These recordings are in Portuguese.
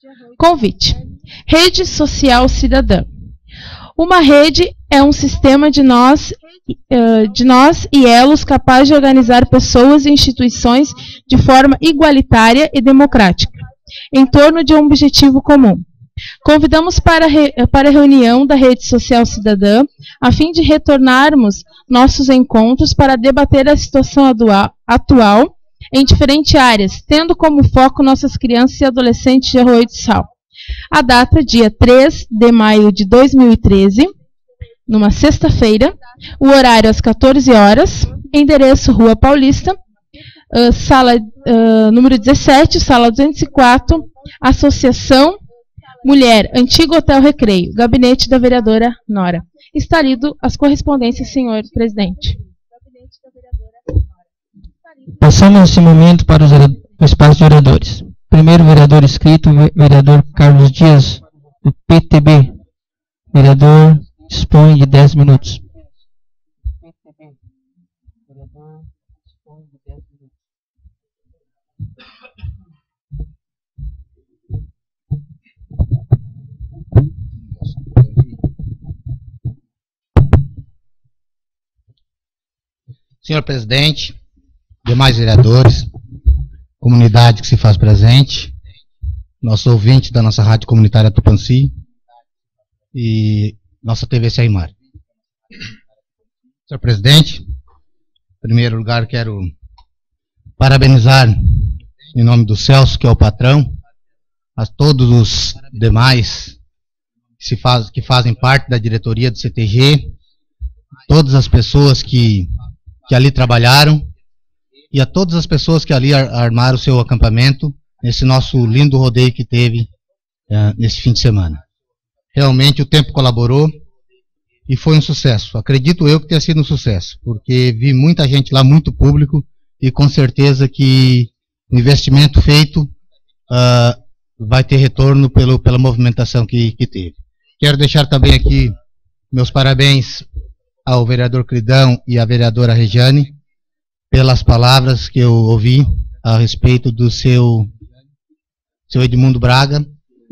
Convite. Rede Social Cidadã. Uma rede é um sistema de nós e elos capaz de organizar pessoas e instituições de forma igualitária e democrática, em torno de um objetivo comum. Convidamos para a reunião da Rede Social Cidadã, a fim de retornarmos nossos encontros para debater a situação atual em diferentes áreas, tendo como foco nossas crianças e adolescentes de Arroio do Sal. A data, dia 3 de maio de 2013, numa sexta-feira, o horário às 14 horas, endereço Rua Paulista, sala número 17, sala 204, Associação Mulher, Antigo Hotel Recreio, gabinete da vereadora Nora. Está lido as correspondências, senhor presidente. Passamos nesse momento para o espaço de vereadores. Primeiro vereador inscrito, vereador Carlos Dias, do PTB. Vereador dispõe de 10 minutos. Senhor presidente, demais vereadores, comunidade que se faz presente, nosso ouvinte da nossa rádio comunitária Tupanci e nossa TV Saimar. Senhor presidente, em primeiro lugar quero parabenizar, em nome do Celso, que é o patrão, a todos os demais que fazem parte da diretoria do CTG, todas as pessoas que ali trabalharam e a todas as pessoas que ali armaram o seu acampamento nesse nosso lindo rodeio que teve nesse fim de semana. Realmente o tempo colaborou e foi um sucesso. Acredito eu que tenha sido um sucesso, porque vi muita gente lá, muito público, e com certeza que o investimento feito vai ter retorno pela movimentação que teve. Quero deixar também aqui meus parabéns ao vereador Cridão e à vereadora Regiane pelas palavras que eu ouvi a respeito do seu Edmundo Braga,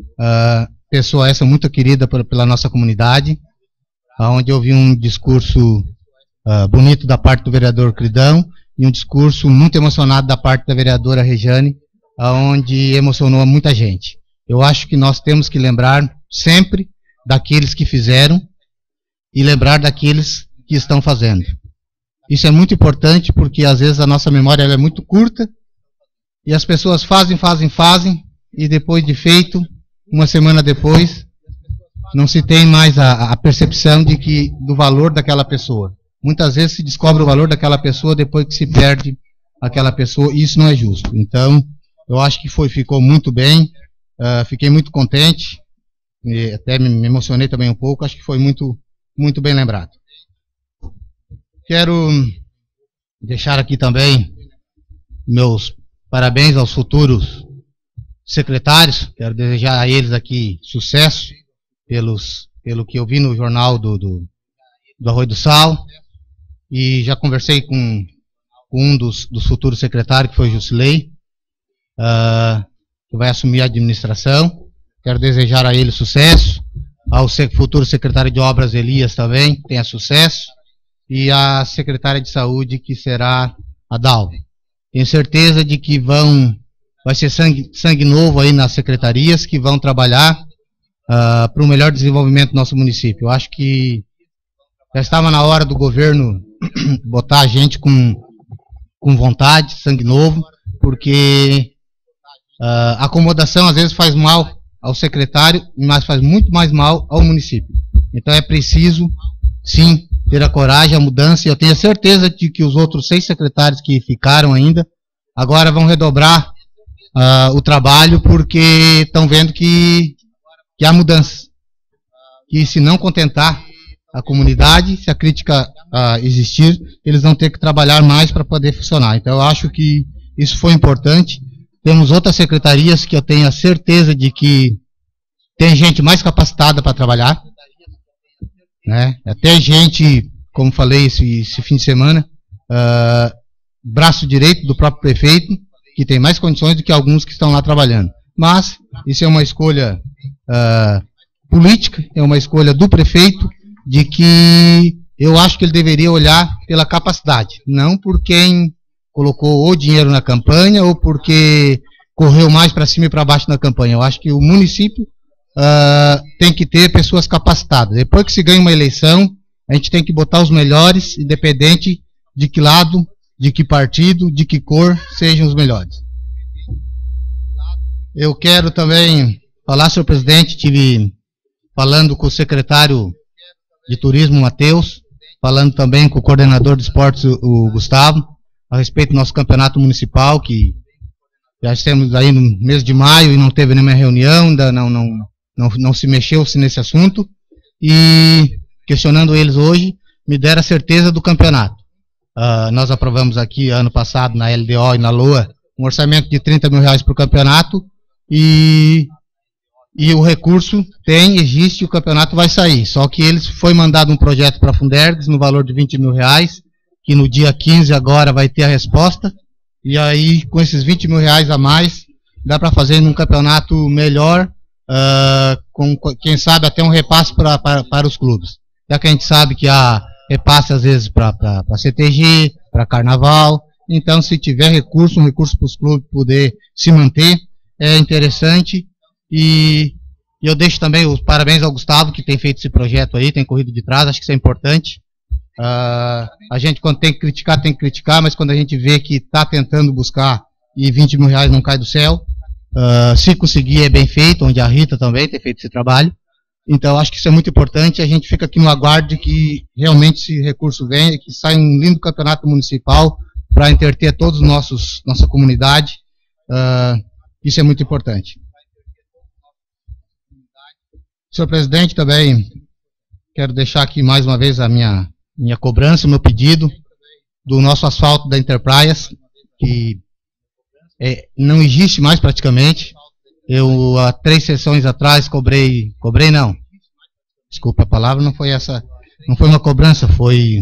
pessoa essa muito querida pela nossa comunidade, onde eu ouvi um discurso bonito da parte do vereador Cridão e um discurso muito emocionado da parte da vereadora Regiane, onde emocionou muita gente. Eu acho que nós temos que lembrar sempre daqueles que fizeram e lembrar daqueles que estão fazendo. Isso é muito importante porque às vezes a nossa memória ela é muito curta e as pessoas fazem e depois de feito, uma semana depois, não se tem mais a percepção do valor daquela pessoa. Muitas vezes se descobre o valor daquela pessoa depois que se perde aquela pessoa e isso não é justo. Então, eu acho que ficou muito bem, fiquei muito contente, e até me emocionei também um pouco, acho que foi muito, muito bem lembrado. Quero deixar aqui também meus parabéns aos futuros secretários, quero desejar a eles aqui sucesso, pelo que eu vi no jornal do Arroio do Sal, e já conversei com um dos futuros secretários, que foi Jusilei, que vai assumir a administração. Quero desejar a ele sucesso, ao futuro secretário de Obras Elias também, que tenha sucesso, e a secretária de Saúde, que será a Dalve. Tenho certeza de que vai ser sangue novo aí nas secretarias, que vão trabalhar para o melhor desenvolvimento do nosso município. Eu acho que já estava na hora do governo botar a gente com vontade, sangue novo, porque a acomodação às vezes faz mal ao secretário, mas faz muito mais mal ao município. Então é preciso, sim, ter a coragem, a mudança, e eu tenho certeza de que os outros 6 secretários que ficaram ainda, agora vão redobrar o trabalho, porque estão vendo que há mudança. Que se não contentar a comunidade, se a crítica existir, eles vão ter que trabalhar mais para poder funcionar. Então eu acho que isso foi importante. Temos outras secretarias que eu tenho a certeza de que tem gente mais capacitada para trabalhar, né? Até gente, como falei esse fim de semana, braço direito do próprio prefeito, que tem mais condições do que alguns que estão lá trabalhando. mas isso é uma escolha política, é uma escolha do prefeito, de que eu acho que ele deveria olhar pela capacidade, não por quem colocou o dinheiro na campanha ou porque correu mais para cima e para baixo na campanha. Eu acho que o município tem que ter pessoas capacitadas. Depois que se ganha uma eleição, a gente tem que botar os melhores, independente de que lado, de que partido, de que cor sejam os melhores. Eu quero também falar, senhor presidente, estive falando com o secretário de Turismo, Matheus, falando também com o coordenador de esportes, o Gustavo, a respeito do nosso campeonato municipal, que já estamos aí no mês de maio e não teve nenhuma reunião, ainda não se mexeu-se nesse assunto, e questionando eles hoje, me deram a certeza do campeonato. Nós aprovamos aqui, ano passado, na LDO e na LOA, um orçamento de R$30 mil para o campeonato, e o recurso existe, o campeonato vai sair. Só que foi mandado um projeto para a Fundergs no valor de R$20 mil, que no dia 15 agora vai ter a resposta, e aí com esses R$20 mil a mais, dá para fazer num campeonato melhor, com quem sabe até um repasse para os clubes. Já que a gente sabe que há repasse às vezes para CTG, para Carnaval, então se tiver recurso, um recurso para os clubes poder se manter, é interessante. E eu deixo também os parabéns ao Gustavo, que tem feito esse projeto aí, tem corrido de trás, acho que isso é importante. A gente, quando tem que criticar, mas quando a gente vê que está tentando buscar e R$20 mil não cai do céu, se conseguir é bem feito, onde a Rita também tem feito esse trabalho. Então acho que isso é muito importante, a gente fica aqui no aguardo de que realmente esse recurso venha, que saia um lindo campeonato municipal para entreter todos nossa comunidade. Isso é muito importante. Senhor presidente, também quero deixar aqui mais uma vez a minha cobrança, o meu pedido do nosso asfalto da Enterprise, que não existe mais praticamente. Eu, há 3 sessões atrás, cobrei não. Desculpa a palavra, não foi essa, não foi uma cobrança, foi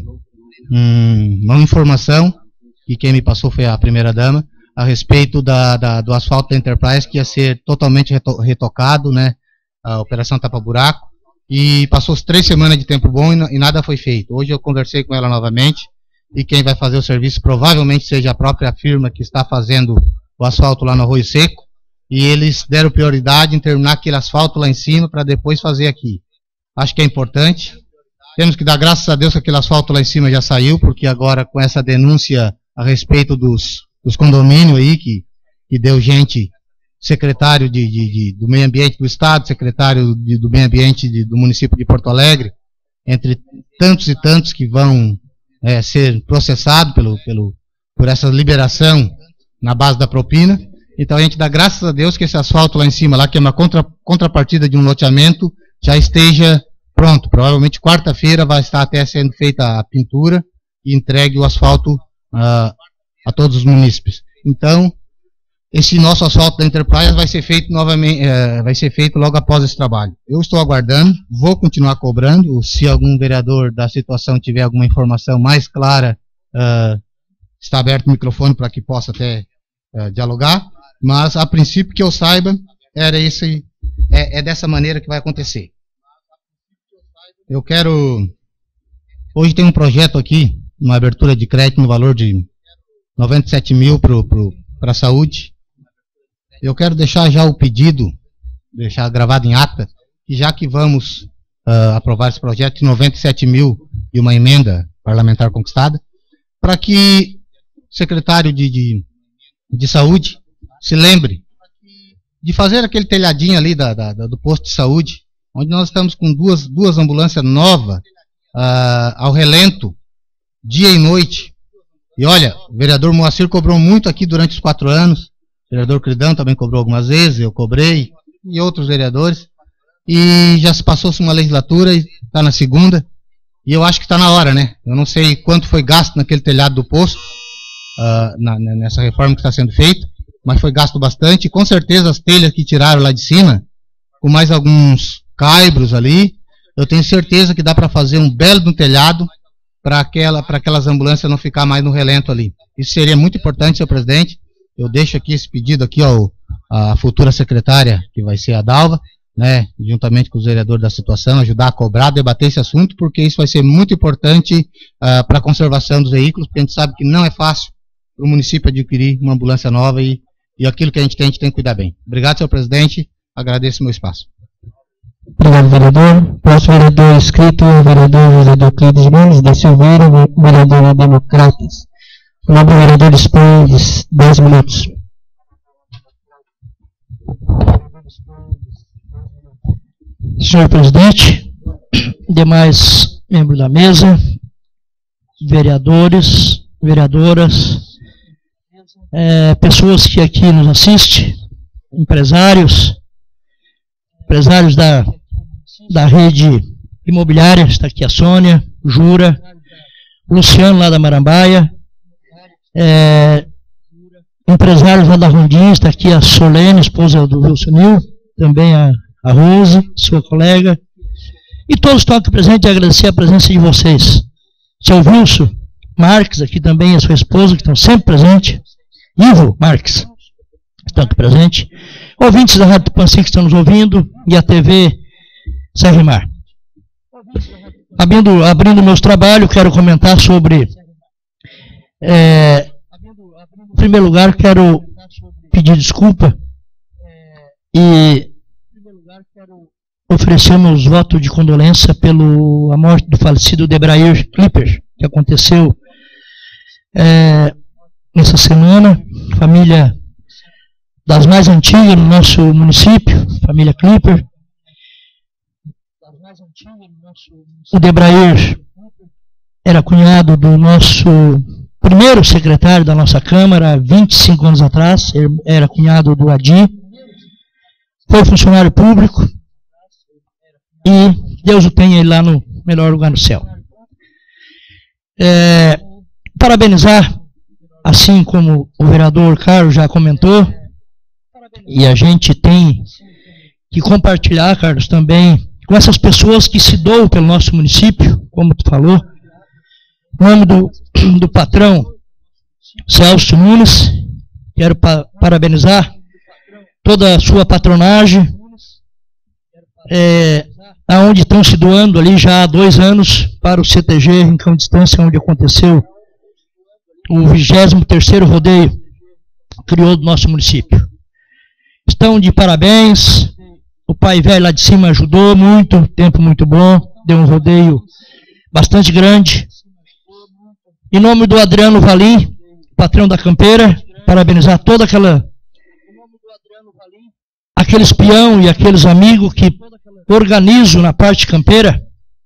uma informação, e quem me passou foi a primeira-dama, a respeito do asfalto da Enterprise, que ia ser totalmente retocado, né, a operação tapa-buraco, e passou 3 semanas de tempo bom e nada foi feito. Hoje eu conversei com ela novamente, e quem vai fazer o serviço provavelmente seja a própria firma que está fazendo o asfalto lá no Arroio Seco, e eles deram prioridade em terminar aquele asfalto lá em cima para depois fazer aqui. Acho que é importante. Temos que dar graças a Deus que aquele asfalto lá em cima já saiu, porque agora com essa denúncia a respeito dos condomínios aí, que deu gente, secretário do Meio Ambiente do Estado, secretário do Meio Ambiente do município de Porto Alegre, entre tantos e tantos que vão ser processados por essa liberação na base da propina. Então a gente dá graças a Deus que esse asfalto lá em cima, lá que é uma contrapartida de um loteamento, já esteja pronto. Provavelmente quarta-feira vai estar até sendo feita a pintura e entregue o asfalto a todos os munícipes. Então, esse nosso asfalto da Enterprise vai ser feito novamente, vai ser feito logo após esse trabalho. Eu estou aguardando, vou continuar cobrando. Se algum vereador da situação tiver alguma informação mais clara, está aberto o microfone para que possa até dialogar. Mas, a princípio, que eu saiba, é dessa maneira que vai acontecer. Eu quero... Hoje tem um projeto aqui, uma abertura de crédito no valor de 97 mil para a saúde. Eu quero deixar já o pedido, deixar gravado em ata, que já que vamos aprovar esse projeto de 97 mil e uma emenda parlamentar conquistada, para que o secretário de saúde se lembre de fazer aquele telhadinho ali do posto de saúde, onde nós estamos com duas ambulâncias novas ao relento, dia e noite. E olha, o vereador Moacir cobrou muito aqui durante os 4 anos, o vereador Cridão também cobrou algumas vezes, eu cobrei, e outros vereadores, e já se passou-se uma legislatura e está na segunda, e eu acho que está na hora, né? Eu não sei quanto foi gasto naquele telhado do posto, nessa reforma que está sendo feita, mas foi gasto bastante, e com certeza as telhas que tiraram lá de cima, com mais alguns caibros ali, eu tenho certeza que dá para fazer um belo de um telhado para aquelas ambulâncias não ficar mais no relento ali. Isso seria muito importante, senhor presidente. Eu deixo aqui esse pedido aqui ao a futura secretária, que vai ser a Dalva, né, juntamente com os vereadores da situação, ajudar a cobrar, debater esse assunto, porque isso vai ser muito importante para a conservação dos veículos, porque a gente sabe que não é fácil para o município adquirir uma ambulância nova e aquilo que a gente tem que cuidar bem. Obrigado, senhor presidente, agradeço o meu espaço. Obrigado, vereador. Próximo vereador inscrito é o vereador Cleides Nunes da Silveira, vereador Democratas. O nome do vereador dispõe de 10 minutos. Senhor presidente, demais membros da mesa, vereadores, vereadoras, pessoas que aqui nos assistem, empresários da rede imobiliária, está aqui a Sônia, Jura, Luciano lá da Marambaia, empresários lá da Rondim, está aqui a Solene, esposa do Wilson Nil, também a Rose, sua colega, e todos estão aqui presentes e agradecer a presença de vocês. Seu Wilson Marques, aqui também, a sua esposa, que estão sempre presentes, Ivo Marques, estão aqui presentes, ouvintes da Rádio Tupanci que estão nos ouvindo, e a TV Serrimar. Abrindo meus trabalhos, quero comentar sobre, em primeiro lugar, quero pedir desculpa e oferecemos voto de condolência pela morte do falecido Debrair Clipper, que aconteceu nessa semana. Família das mais antigas no nosso município, família Clipper. O Debrair era cunhado do nosso primeiro secretário da nossa Câmara, 25 anos atrás, era cunhado do Adi, foi funcionário público, e Deus o tenha ele lá no melhor lugar no céu. Parabenizar, assim como o vereador Carlos já comentou, e a gente tem que compartilhar, Carlos, também com essas pessoas que se doam pelo nosso município, como tu falou, em nome do patrão Celso Nunes, quero parabenizar toda a sua patronagem, aonde estão se doando ali já há 2 anos para o CTG Rincão Distância, onde aconteceu o 23º rodeio criou do nosso município. Estão de parabéns, o pai velho lá de cima ajudou muito, tempo muito bom, deu um rodeio bastante grande. Em nome do Adriano Valim, patrão da campeira, parabenizar toda aqueles peão e aqueles amigos que organizam na parte campeira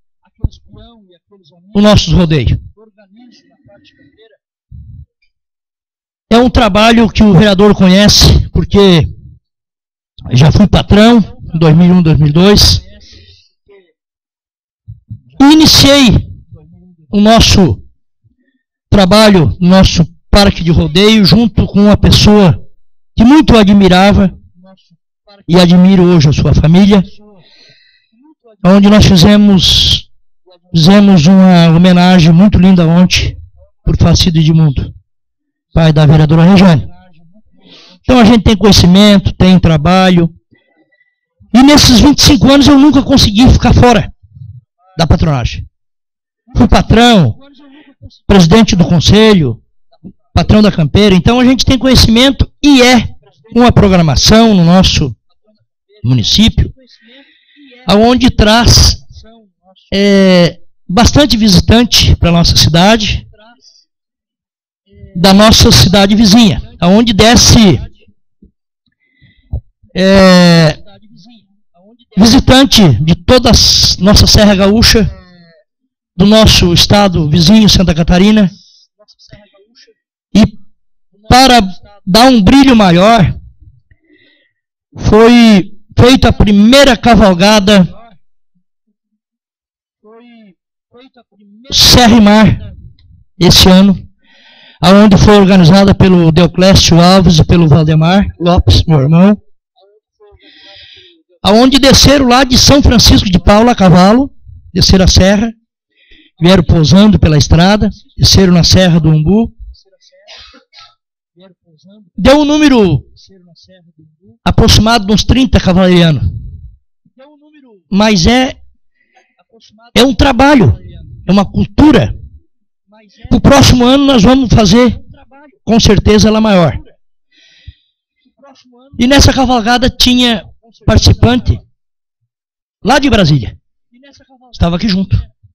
o nosso rodeio. É um trabalho que o vereador conhece, porque já fui patrão em 2001, 2002, e iniciei o nosso trabalho, o nosso parque de rodeio, junto com uma pessoa que muito admirava, e admiro hoje a sua família, onde nós fizemos uma homenagem muito linda ontem, por Facido Edmundo, pai da vereadora Rejane. Então a gente tem conhecimento, tem trabalho, e nesses 25 anos eu nunca consegui ficar fora da patronagem. Fui patrão, presidente do conselho, patrão da campeira, então a gente tem conhecimento e uma programação no nosso município, aonde traz bastante visitante para a nossa cidade, da nossa cidade vizinha, aonde desce visitante de toda a nossa Serra Gaúcha, do nosso estado vizinho, Santa Catarina, e para dar um brilho maior, foi feita a primeira cavalgada Serrimar esse ano, aonde foi organizada pelo Deoclésio Alves e pelo Valdemar Lopes, meu irmão, aonde desceram lá de São Francisco de Paula a cavalo, desceram a serra, vieram pousando pela estrada, desceram na Serra do Umbu, deu um número aproximado de uns 30 cavalarianos. Mas é um trabalho, é uma cultura. O próximo ano nós vamos fazer, com certeza, ela maior. E nessa cavalgada tinha participante lá de Brasília. Estava aqui junto.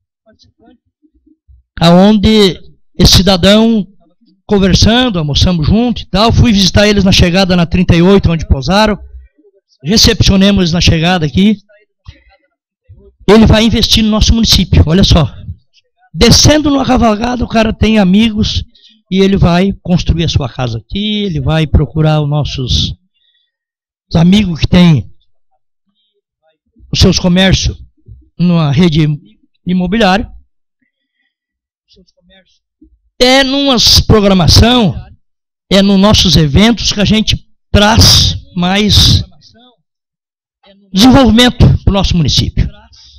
Aonde esse cidadão, conversando, almoçamos junto e tal, fui visitar eles na chegada na 38, onde pousaram. Recepcionemos eles na chegada aqui. Ele vai investir no nosso município, olha só. Descendo numa cavalgada, o cara tem amigos e ele vai construir a sua casa aqui, ele vai procurar os nossos amigos que têm os seus comércios numa rede imobiliária. É numa programação, é nos nossos eventos que a gente traz mais desenvolvimento para o nosso município.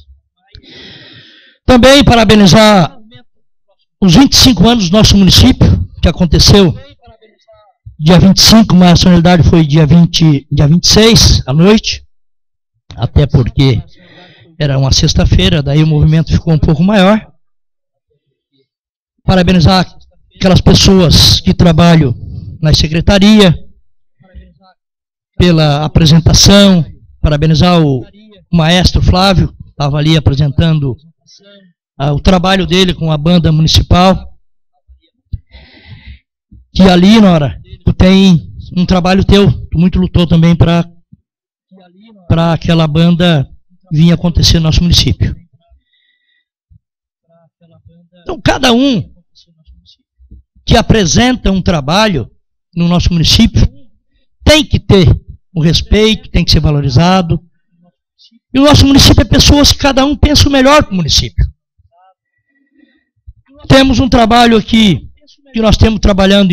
Também parabenizar os 25 anos do nosso município, que aconteceu dia 25, mas a solenidade foi dia 26, à noite, até porque era uma sexta-feira, daí o movimento ficou um pouco maior. Parabenizar aquelas pessoas que trabalham na secretaria pela apresentação, parabenizar o maestro Flávio, que estava ali apresentando o trabalho dele com a banda municipal. Que ali, Nora, tu tem um trabalho teu, tu muito lutou também para aquela banda vir acontecer no nosso município. Então, cada um que apresenta um trabalho no nosso município tem que ter o respeito, tem que ser valorizado. E o nosso município é pessoas que cada um pensa o melhor para o município. Temos um trabalho aqui, que nós temos trabalhando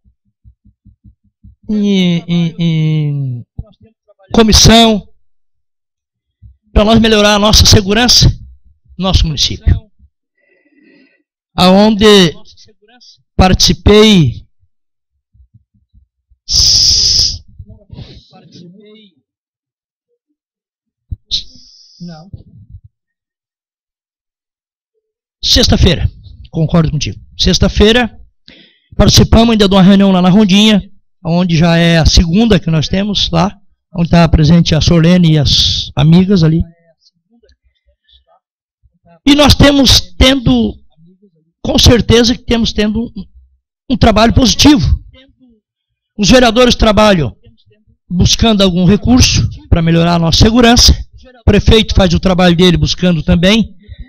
em comissão, para nós melhorar a nossa segurança no nosso município. Aonde participei sexta-feira, concordo contigo. Sexta-feira participamos ainda de uma reunião lá na Rondinha, onde já é a segunda que nós temos lá, onde está presente a Sorlene e as amigas ali. E nós temos tendo, com certeza que temos tendo um trabalho positivo. Os vereadores trabalham buscando algum recurso para melhorar a nossa segurança. O prefeito faz o trabalho dele buscando também.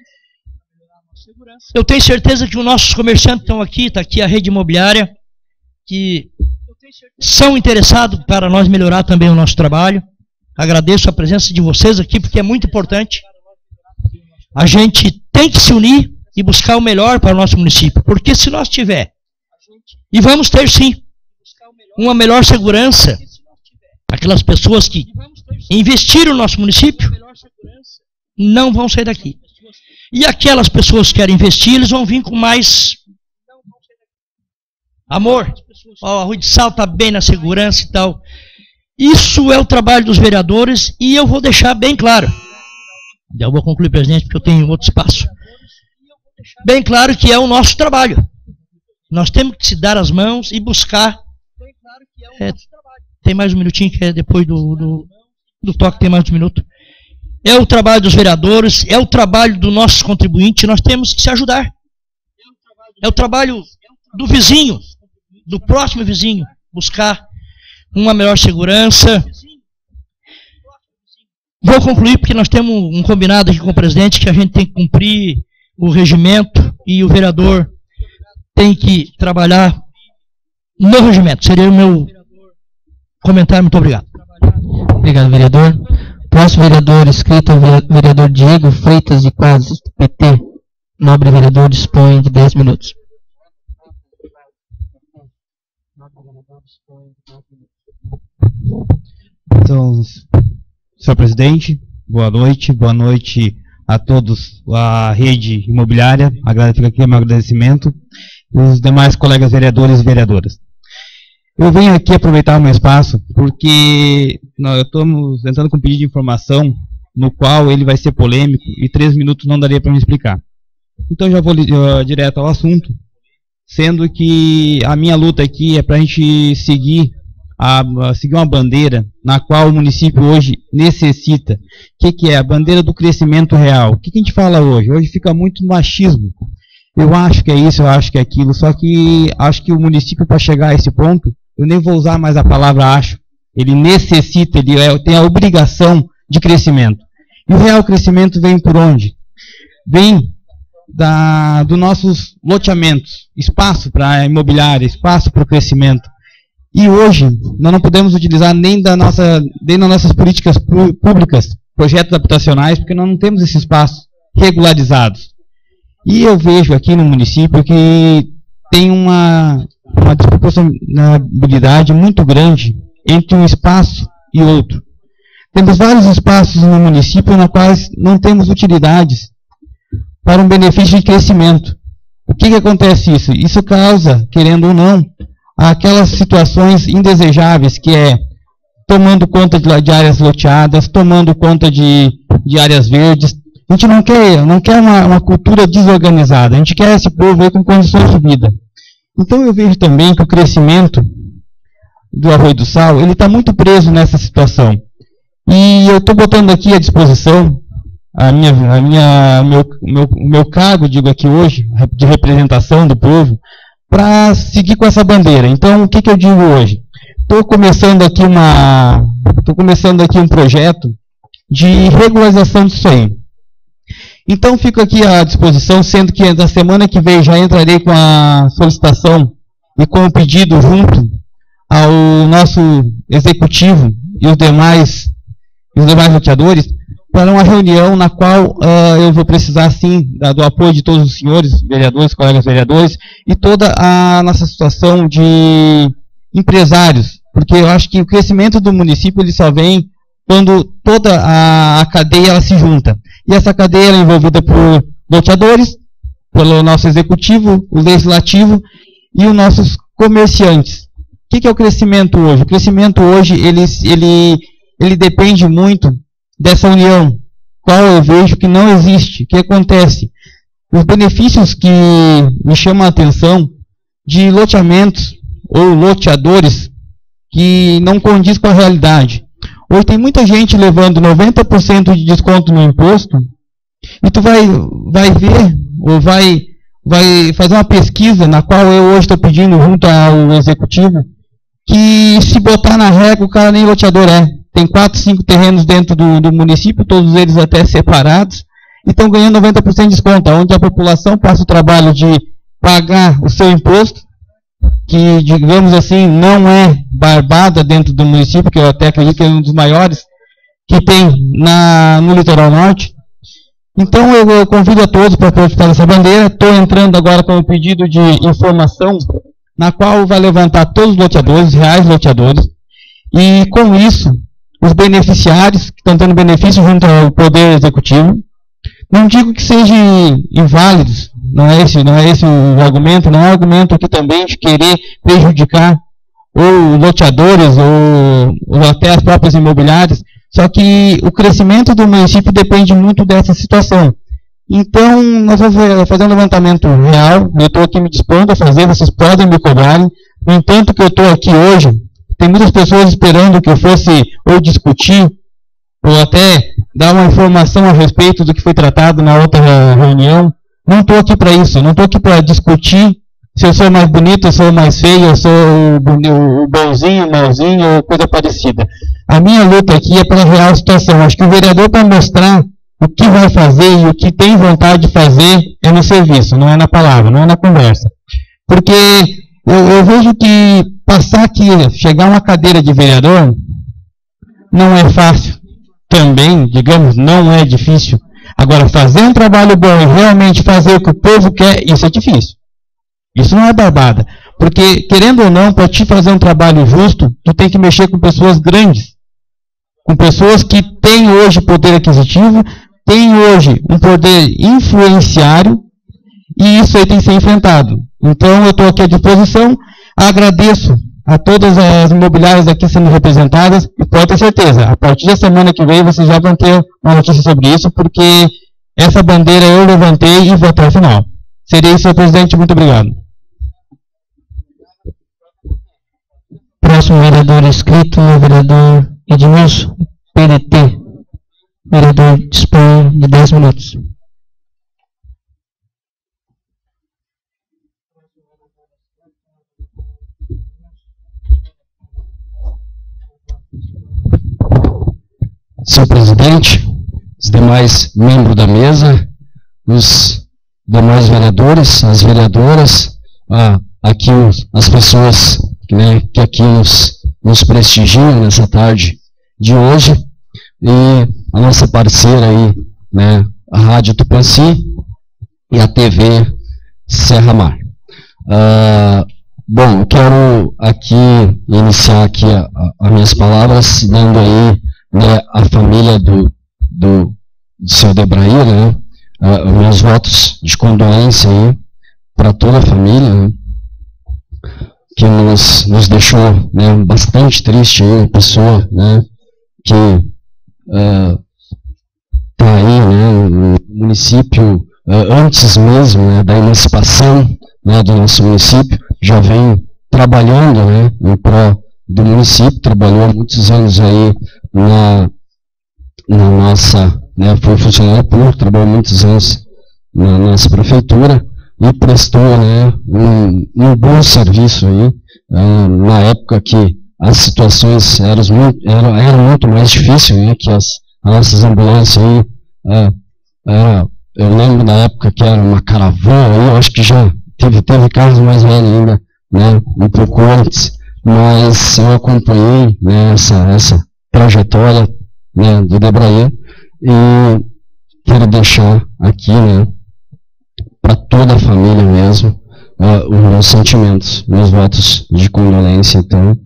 Eu tenho certeza que os nossos comerciantes estão aqui, está aqui a rede imobiliária, que são interessados para nós melhorar também o nosso trabalho. Agradeço a presença de vocês aqui, porque é muito importante. A gente tem que se unir e buscar o melhor para o nosso município, porque se nós tiver, e vamos ter sim, uma melhor segurança, aquelas pessoas que investiram no nosso município, não vão sair daqui. E aquelas pessoas que querem investir, eles vão vir com mais amor. Ó, a Rui de Sal está bem na segurança e tal. Isso é o trabalho dos vereadores e eu vou deixar bem claro. Eu vou concluir, presidente, porque eu tenho outro espaço. Bem claro que é o nosso trabalho. Nós temos que se dar as mãos e buscar. Tem mais um minutinho, que é depois do toque, tem mais um minuto. É o trabalho dos vereadores, é o trabalho do nosso contribuinte, nós temos que se ajudar. É o trabalho do vizinho, do próximo vizinho, buscar uma melhor segurança. Vou concluir porque nós temos um combinado aqui com o presidente que a gente tem que cumprir o regimento e o vereador tem que trabalhar no regimento. Seria o meu comentário. Muito obrigado. Obrigado, vereador. Próximo vereador inscrito é o vereador Diego Freitas de Quadros, do PT. Nobre vereador, dispõe de 10 minutos. Então, senhor presidente, boa noite a todos, a rede imobiliária, fica aqui o meu agradecimento, e os demais colegas vereadores e vereadoras. Eu venho aqui aproveitar o meu espaço porque nós estamos entrando com um pedido de informação no qual ele vai ser polêmico e 3 minutos não daria para me explicar. Então já vou direto ao assunto, sendo que a minha luta aqui é para a gente seguir uma bandeira na qual o município hoje necessita. O que é? A bandeira do crescimento real. O que a gente fala hoje? Hoje fica muito machismo. Eu acho que é isso, eu acho que é aquilo, só que acho que o município, para chegar a esse ponto, eu nem vou usar mais a palavra acho, ele necessita, ele tem a obrigação de crescimento. E o real crescimento vem por onde? Vem dos nossos loteamentos, espaço para imobiliária, espaço para o crescimento. E hoje, nós não podemos utilizar nem das nossas políticas públicas, projetos habitacionais, porque nós não temos esse espaço regularizados. E eu vejo aqui no município que tem uma desproporcionalidade muito grande entre um espaço e outro. Temos vários espaços no município na quais não temos utilidades para um benefício de crescimento. O que acontece isso? Isso causa, querendo ou não, aquelas situações indesejáveis, que é tomando conta de áreas loteadas, tomando conta de áreas verdes. A gente não quer uma cultura desorganizada, a gente quer esse povo aí com condições de vida. Então eu vejo também que o crescimento do Arroio do Sal, ele está muito preso nessa situação. E eu estou botando aqui à disposição o meu cargo, digo aqui hoje, de representação do povo, para seguir com essa bandeira. Então, o que eu digo hoje? Estou começando aqui um projeto de regularização disso aí. Então, fico aqui à disposição, sendo que na semana que vem já entrarei com a solicitação e com o pedido junto ao nosso executivo e os demais loteadores, para uma reunião na qual eu vou precisar, sim, do apoio de todos os senhores vereadores, colegas vereadores, e toda a nossa situação de empresários, porque eu acho que o crescimento do município ele só vem quando toda a cadeia ela se junta. E essa cadeia é envolvida por loteadores, pelo nosso executivo, o legislativo e os nossos comerciantes. O que é o crescimento hoje? O crescimento hoje ele depende muito dessa união, qual eu vejo que não existe. O que acontece? Os benefícios que me chamam a atenção de loteamentos ou loteadores que não condiz com a realidade. Hoje tem muita gente levando 90% de desconto no imposto, e tu vai ver, ou vai fazer uma pesquisa, na qual eu hoje estou pedindo junto ao executivo, que se botar na régua, o cara nem loteador é. Tem 4, 5 terrenos dentro do município, todos eles até separados, e estão ganhando 90% de desconto, onde a população passa o trabalho de pagar o seu imposto, que, digamos assim, não é barbada dentro do município, que eu até acredito que é um dos maiores que tem no litoral norte. Então eu convido a todos para participar dessa bandeira. Estou entrando agora com um pedido de informação, na qual vai levantar todos os loteadores, reais loteadores, e com isso, os beneficiários que estão tendo benefício junto ao Poder Executivo. Não digo que sejam inválidos, não é esse o argumento, não é argumento aqui também de querer prejudicar ou loteadores ou até as próprias imobiliárias, só que o crescimento do município depende muito dessa situação. Então, nós vamos fazer um levantamento real, eu estou aqui me dispondo a fazer, vocês podem me cobrarem. No entanto, que eu estou aqui hoje, tem muitas pessoas esperando que eu fosse ou discutir, ou até dar uma informação a respeito do que foi tratado na outra reunião. Não estou aqui para isso, não estou aqui para discutir se eu sou mais bonito, eu sou mais feio, eu sou o bonzinho, o malzinho, ou coisa parecida. A minha luta aqui é pela real situação. Acho que o vereador, para mostrar o que vai fazer e o que tem vontade de fazer, é no serviço, não é na palavra, não é na conversa. Porque eu vejo que passar aqui, chegar a uma cadeira de vereador, não é fácil. Também, digamos, não é difícil. Agora, fazer um trabalho bom e realmente fazer o que o povo quer, isso é difícil. Isso não é barbada. Porque, querendo ou não, para te fazer um trabalho justo, tu tem que mexer com pessoas grandes. Com pessoas que têm hoje poder aquisitivo, têm hoje um poder influenciário, e isso aí tem que ser enfrentado. Então, eu estou aqui à disposição. Agradeço a todas as imobiliárias aqui sendo representadas, e pode ter certeza, a partir da semana que vem vocês já vão ter uma notícia sobre isso, porque essa bandeira eu levantei e vou até o final. Seria isso, senhor presidente, muito obrigado. Próximo vereador inscrito é o vereador Edmilson, PDT. Vereador dispõe de 10 minutos. Senhor presidente, os demais membros da mesa, os demais vereadores, as vereadoras, aqui as pessoas, né, que aqui nos prestigiam nessa tarde de hoje, e a nossa parceira aí, né, a Rádio Tupãssi e a TV Serra Mar. Bom, eu quero aqui iniciar aqui as minhas palavras dando aí, né, a família do seu Debrair, né, meus votos de condolência aí para toda a família, né, que nos deixou, né, bastante triste aí, uma pessoa, né, que está aí, né, no município, antes mesmo, né, da emancipação, né, do nosso município, já vem trabalhando, né, em pró do município, trabalhou há muitos anos aí na nossa, né, foi funcionário público, trabalhou muitos anos na nossa prefeitura e prestou, né, um bom serviço aí, na época que as situações eram muito mais difíceis, né, que as nossas ambulâncias aí, eu lembro da época que era uma caravana, aí eu acho que já teve carros mais velhos ainda, né, um pouco antes, mas eu acompanhei, né, essa trajetória, né, do Debrair, e quero deixar aqui, né, para toda a família mesmo, os meus sentimentos, meus votos de condolência. Então,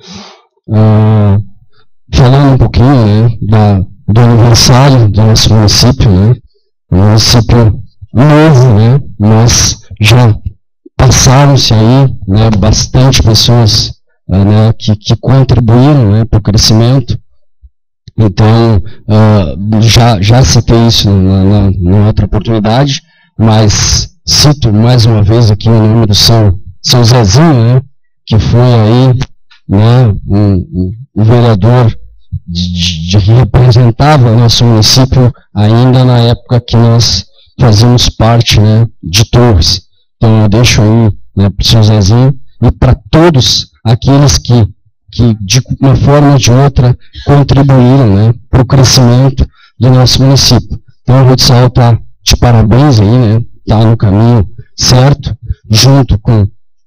falando um pouquinho, né, do aniversário do nosso município, né, um município novo, né, mas já passaram-se aí, né, bastante pessoas, né, que contribuíram, né, para o crescimento. Então, já citei isso na outra oportunidade, mas cito mais uma vez aqui o nome do seu Zezinho, né, que foi aí, né, um vereador que representava o nosso município ainda na época que nós fazíamos parte, né, de Torres. Então eu deixo aí, né, para o seu Zezinho e para todos aqueles que de uma forma ou de outra contribuíram, né, para o crescimento do nosso município. Então a Rutsal está de parabéns aí, né, está no caminho certo, junto com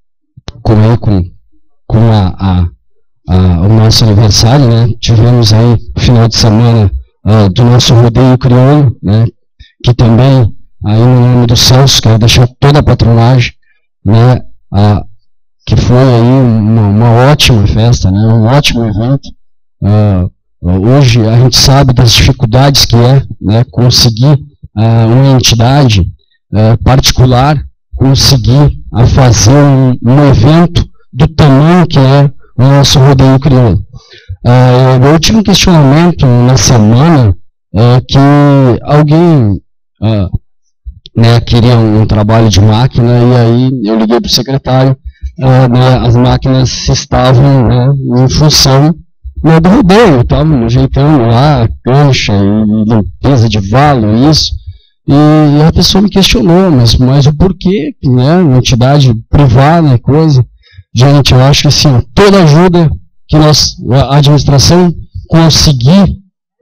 o nosso aniversário, né. Tivemos aí no final de semana do nosso rodeio crioulo, né, que também, aí no nome do Celso, quero deixar toda a patronagem, né, que foi aí uma ótima festa, né, um ótimo evento. Hoje a gente sabe das dificuldades que é, né, conseguir uma entidade particular conseguir fazer um evento do tamanho que é o nosso rodeio crioulo. Eu tive um questionamento na semana que alguém né, queria um trabalho de máquina, e aí eu liguei para o secretário, né, as máquinas estavam, né, em função, né, do rodeio, estavam ajeitando lá cancha e limpeza de valo, isso, e a pessoa me questionou, mas o porquê, né, uma entidade privada e coisa. Gente, eu acho que assim, toda ajuda que a administração conseguir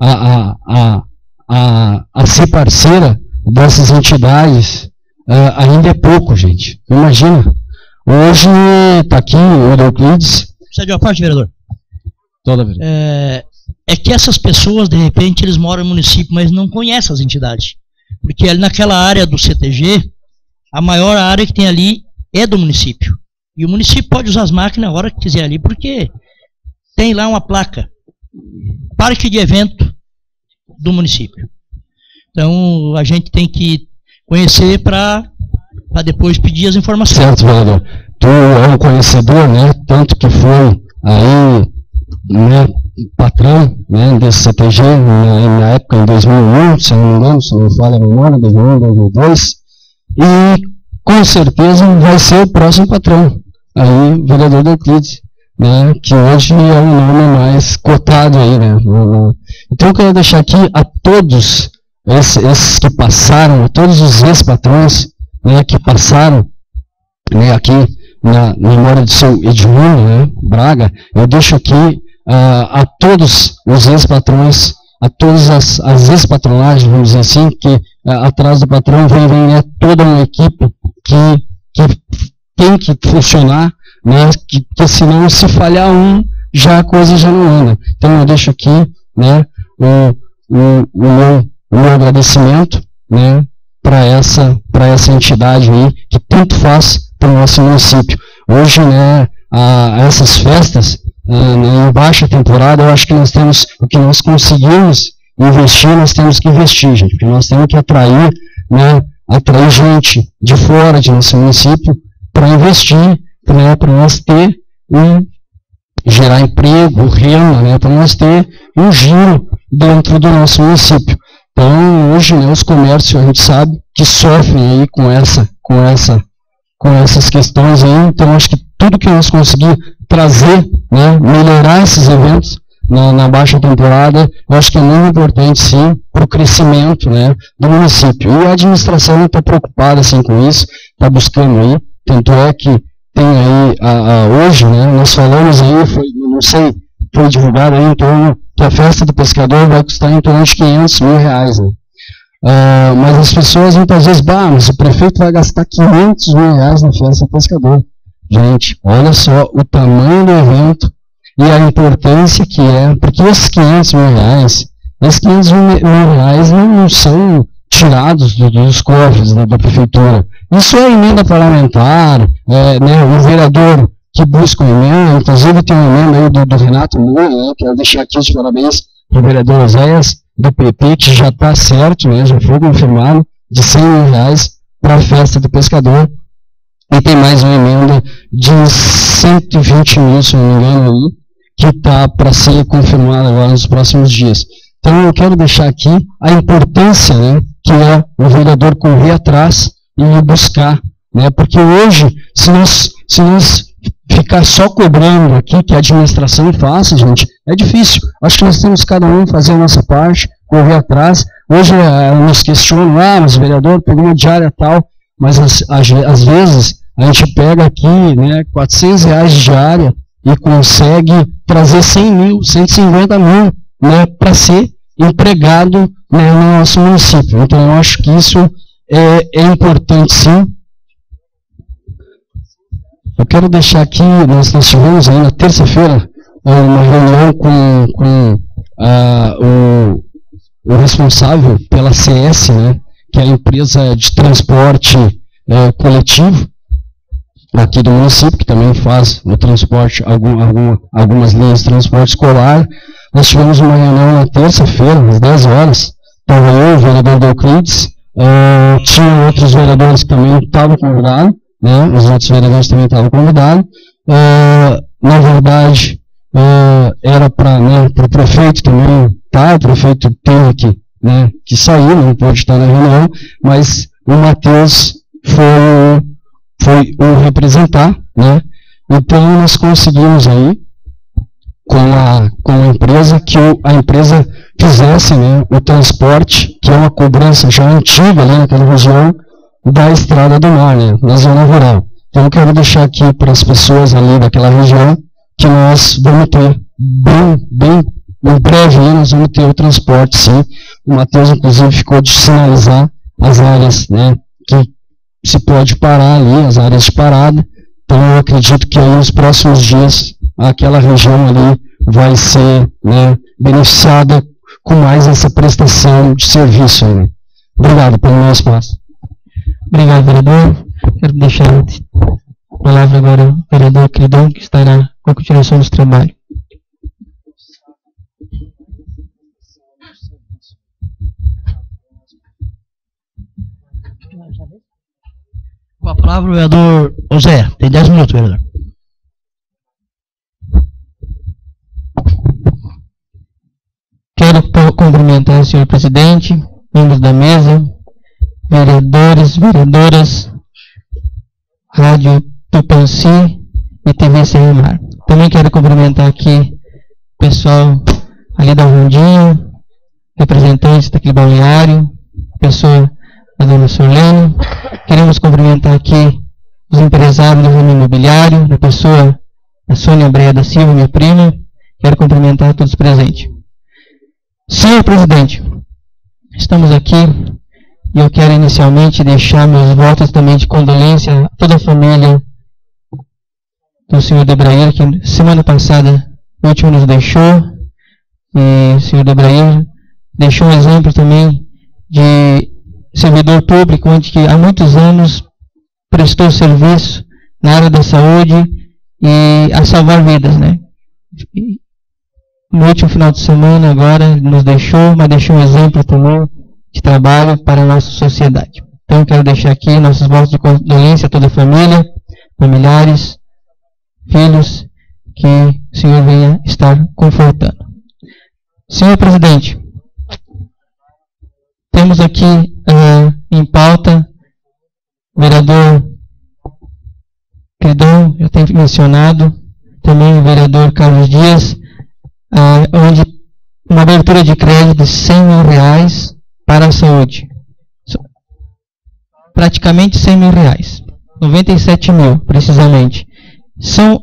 a ser parceira dessas entidades, ainda é pouco, gente. Imagina. Hoje está aqui o Euclides. Precisa de uma parte, vereador? Toda vez. É que essas pessoas, de repente, eles moram no município, mas não conhecem as entidades. Porque ali naquela área do CTG, a maior área que tem ali é do município. E o município pode usar as máquinas a hora que quiser ali, porque tem lá uma placa, parque de evento do município. Então, a gente tem que conhecer para depois pedir as informações. Certo, vereador. tu é um conhecedor, né, tanto que foi aí, né, patrão, né, desse CTG, na época em 2001, se não me engano, se não me falha a memória, 2001, 2002, e com certeza vai ser o próximo patrão, aí, o vereador Euclides, né, que hoje é o nome mais cotado aí, né. Então eu quero deixar aqui a todos esses que passaram, a todos os ex-patrões, né, que passaram, né, aqui na memória do seu Edmundo, né, Braga, eu deixo aqui a todos os ex-patrões, a todas as ex-patronagens, vamos dizer assim, que atrás do patrão vem né, toda uma equipe que tem que funcionar, né, que senão se falhar um, já a coisa já não anda. Então eu deixo aqui, né, o meu agradecimento, né, para essa entidade aí, que tanto faz para o nosso município. Hoje, né, essas festas, em baixa temporada, eu acho que nós temos, o que nós conseguimos investir, nós temos que investir, gente, porque nós temos que atrair, né, atrair gente de fora de nosso município para investir, né, para nós ter gerar emprego, renda, né, para nós ter um giro dentro do nosso município. Então, hoje, né, os comércios, a gente sabe que sofrem aí com essas questões aí, então acho que tudo que nós conseguir trazer, né, melhorar esses eventos na baixa temporada, eu acho que é muito importante, sim, para o crescimento, né, do município. E a administração está preocupada, assim, com isso, está buscando aí, tanto é que tem aí, hoje, né, nós falamos aí, não sei, foi divulgado aí em torno que a festa do pescador vai custar em torno de 500 mil reais, né. Mas as pessoas muitas vezes, mas o prefeito vai gastar 500 mil reais na festa do pescador. Gente, olha só o tamanho do evento e a importância que é, porque esses 500 mil reais não são tirados dos cofres da prefeitura. Isso é emenda parlamentar, né, o vereador que busca uma emenda, inclusive tem uma emenda aí do Renato Moura, né, quero deixar aqui os parabéns para o vereador Oséias, do PP, que já está certo, né, já foi confirmado, de 100 mil reais para a festa do pescador. E tem mais uma emenda de 120 mil, se não me engano, aí, que está para ser confirmada agora nos próximos dias. Então eu quero deixar aqui a importância, né, que é o vereador correr atrás e buscar, né, porque hoje, se nós ficar só cobrando aqui que a administração faça, gente, é difícil. Acho que nós temos cada um fazer a nossa parte, correr atrás. Hoje nos questionam, mas o vereador pegou uma diária tal, mas às vezes a gente pega aqui, né, 400 reais de diária e consegue trazer 100 mil, 150 mil, né, para ser empregado, né, no nosso município. Então eu acho que isso é importante, sim. Eu quero deixar aqui, nós tivemos aí na terça-feira uma reunião com o responsável pela CS, né, que é a empresa de transporte coletivo aqui do município, que também faz o transporte, algumas linhas de transporte escolar. Nós tivemos uma reunião na terça-feira, às 10 horas, estava eu, o vereador Euclides, tinha outros vereadores que também estavam convidados, né, os outros vereadores também estavam convidados. Na verdade, era para, né, o prefeito também, tá, o prefeito teve que sair, não pôde estar na reunião, mas o Matheus foi o representar, né, então nós conseguimos aí, com a empresa, que a empresa fizesse, né, o transporte, que é uma cobrança já antiga ali naquela região, da Estrada do Mar, né, na zona rural. Então eu quero deixar aqui para as pessoas ali daquela região que nós vamos ter bem em breve aí nós vamos ter o transporte, sim. O Matheus inclusive ficou de sinalizar as áreas, né, que se pode parar ali, as áreas de parada. Então eu acredito que aí nos próximos dias aquela região ali vai ser, né, beneficiada com mais essa prestação de serviço, né. Obrigado pelo meu espaço. Obrigado, vereador. Quero deixar a palavra agora ao vereador Cridão, que estará com a continuação dos trabalhos. Com a palavra o vereador José. Tem 10 minutos, vereador. Quero cumprimentar o senhor presidente, membros da mesa, vereadores, vereadoras, Rádio Tupanci e TV Serra-Mar. Também quero cumprimentar aqui o pessoal ali da Rondinha, representantes daquele balneário, pessoa da dona Sorlene. Queremos cumprimentar aqui os empresários do ramo imobiliário, da pessoa da Sônia Breia da Silva, minha prima. Quero cumprimentar todos os presentes. Senhor presidente, estamos aqui e eu quero inicialmente deixar meus votos também de condolência a toda a família do senhor Debrair, que semana passada o último nos deixou, e o senhor Debrair deixou um exemplo também de servidor público, onde que há muitos anos prestou serviço na área da saúde e a salvar vidas, né? No último final de semana agora ele nos deixou, mas deixou um exemplo também de trabalho para a nossa sociedade. Então eu quero deixar aqui nossos votos de condolência a toda a família, familiares, filhos, que o Senhor venha estar confortando. Senhor presidente, temos aqui em pauta o vereador Cridão, já tem mencionado, também o vereador Carlos Dias, onde uma abertura de crédito de R$100 mil para a saúde. Praticamente R$100 mil, 97 mil precisamente. São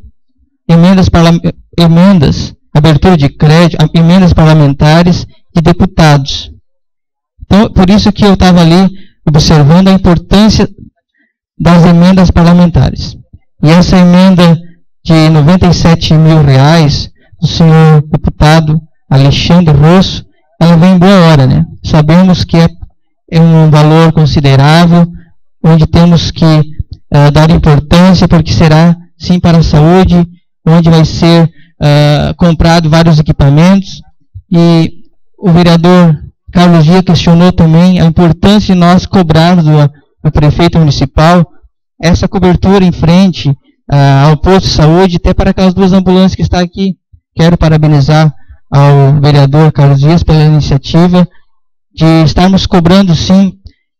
emendas, abertura de crédito, emendas parlamentares de deputados. Então, por isso que eu estava ali observando a importância das emendas parlamentares. E essa emenda de R$97 mil do senhor deputado Alexandre Rosso, ela vem em boa hora, né? Sabemos que é um valor considerável, onde temos que dar importância, porque será sim para a saúde, onde vai ser comprado vários equipamentos. E o vereador Carlos Dias questionou também a importância de nós cobrarmos do prefeito municipal essa cobertura em frente ao posto de saúde, até para aquelas duas ambulâncias que estão aqui. Quero parabenizar ao vereador Carlos Dias pela iniciativa de estarmos cobrando sim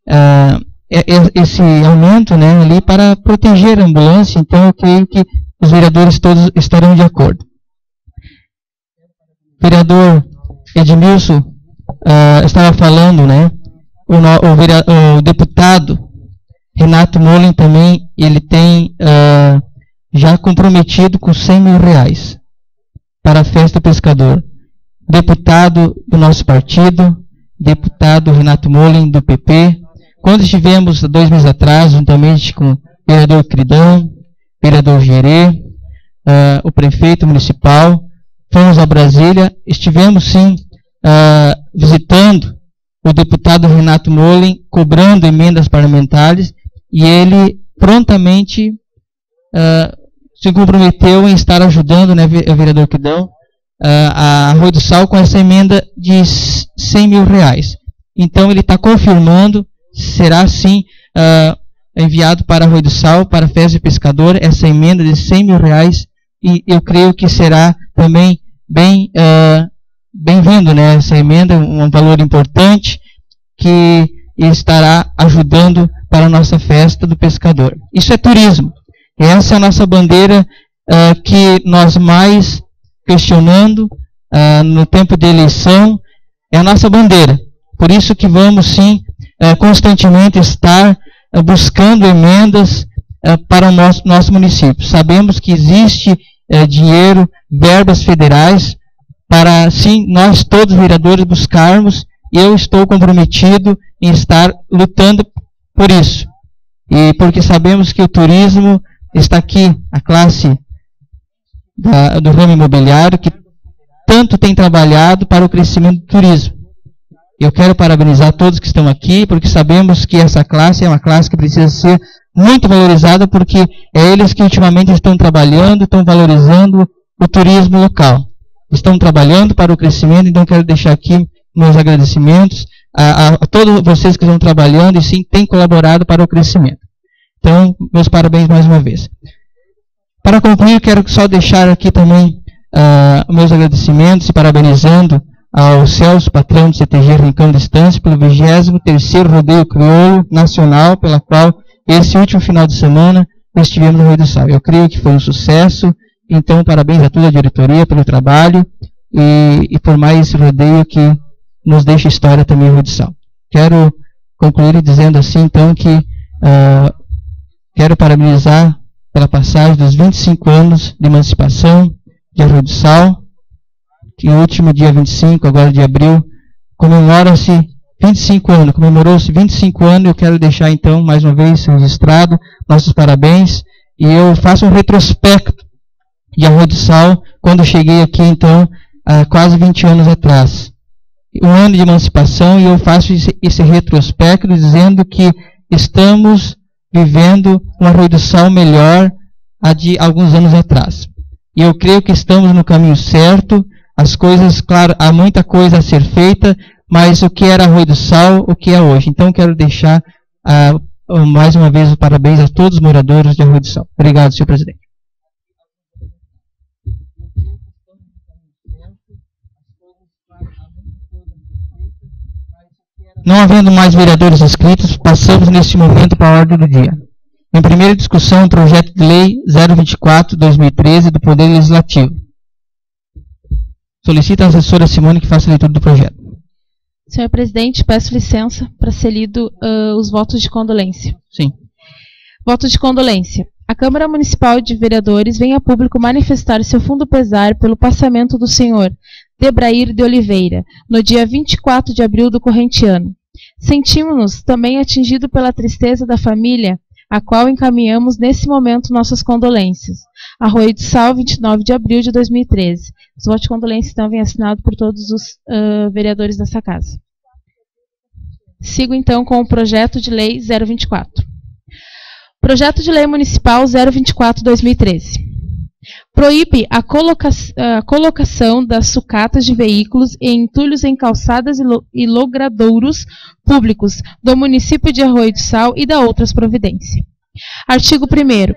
esse aumento, né, ali para proteger a ambulância. Então eu creio que os vereadores todos estarão de acordo. O vereador Edmilson estava falando, né, o deputado Renato Molen também, ele tem já comprometido com R$100 mil para a festa pescador. Deputado do nosso partido, deputado Renato Molen do PP. Quando estivemos 2 meses atrás, juntamente com o vereador Cridão, vereador Gerê, o prefeito municipal, fomos a Brasília, estivemos sim visitando o deputado Renato Molen, cobrando emendas parlamentares, e ele prontamente se comprometeu em estar ajudando, né, vereador Cridão, a Arroio do Sal com essa emenda de R$100 mil. Então ele está confirmando, será sim enviado para Arroio do Sal, para a Festa de Pescador, essa emenda de R$100 mil, e eu creio que será também bem-vindo, né, essa emenda, um valor importante que estará ajudando para a nossa festa do pescador. Isso é turismo. Essa é a nossa bandeira que nós mais questionando no tempo de eleição, é a nossa bandeira. Por isso que vamos sim constantemente estar buscando emendas para o nosso município. Sabemos que existe dinheiro, verbas federais, para sim nós todos vereadores buscarmos, e eu estou comprometido em estar lutando por isso. E porque sabemos que o turismo está aqui, a classe do ramo imobiliário, que tanto tem trabalhado para o crescimento do turismo. Eu quero parabenizar todos que estão aqui, porque sabemos que essa classe é uma classe que precisa ser muito valorizada, porque é eles que ultimamente estão trabalhando, estão valorizando o turismo local. Estão trabalhando para o crescimento, então quero deixar aqui meus agradecimentos a todos vocês que estão trabalhando e sim têm colaborado para o crescimento. Então, meus parabéns mais uma vez. Para concluir, quero só deixar aqui também meus agradecimentos e parabenizando ao Celso, patrão do CTG Rincão Distância, pelo 23º Rodeio Crioulo Nacional, pela qual esse último final de semana estivemos no Rio do Sal. Eu creio que foi um sucesso, então parabéns a toda a diretoria pelo trabalho e por mais esse rodeio que nos deixa história também no Rio do Sal. Quero concluir dizendo assim, então, que quero parabenizar pela passagem dos 25 anos de emancipação de Rio do Sal, que no último dia 25, agora de abril, comemorou-se 25 anos. Eu quero deixar então, mais uma vez, registrado nossos parabéns, e eu faço um retrospecto de Arroio do Sal, quando eu cheguei aqui então, há quase 20 anos atrás. Um ano de emancipação, e eu faço esse retrospecto dizendo que estamos vivendo um Arroio do Sal melhor de alguns anos atrás. E eu creio que estamos no caminho certo. As coisas, claro, há muita coisa a ser feita, mas o que era Arroio do Sal, o que é hoje. Então, quero deixar mais uma vez os parabéns a todos os moradores de Arroio do Sal. Obrigado, senhor presidente. Não havendo mais vereadores inscritos, passamos neste momento para a ordem do dia. Em primeira discussão, o projeto de lei 024/2013 do Poder Legislativo. Solicito a assessora Simone que faça a leitura do projeto. Senhor presidente, peço licença para ser lido os votos de condolência. Sim. Voto de condolência. A Câmara Municipal de Vereadores vem a público manifestar seu fundo pesar pelo passamento do senhor Debrair de Oliveira, no dia 24 de abril do corrente ano. Sentimos-nos também atingidos pela tristeza da família, a qual encaminhamos nesse momento nossas condolências. Arroio do Sal, 29 de abril de 2013. Os votos de condolência então vêm assinados por todos os vereadores dessa casa. Sigo então com o projeto de lei 024. Projeto de lei municipal 024/2013. Proíbe a colocação das sucatas de veículos e entulhos em calçadas e logradouros públicos do município de Arroio do Sal e da outras providências. Artigo 1º.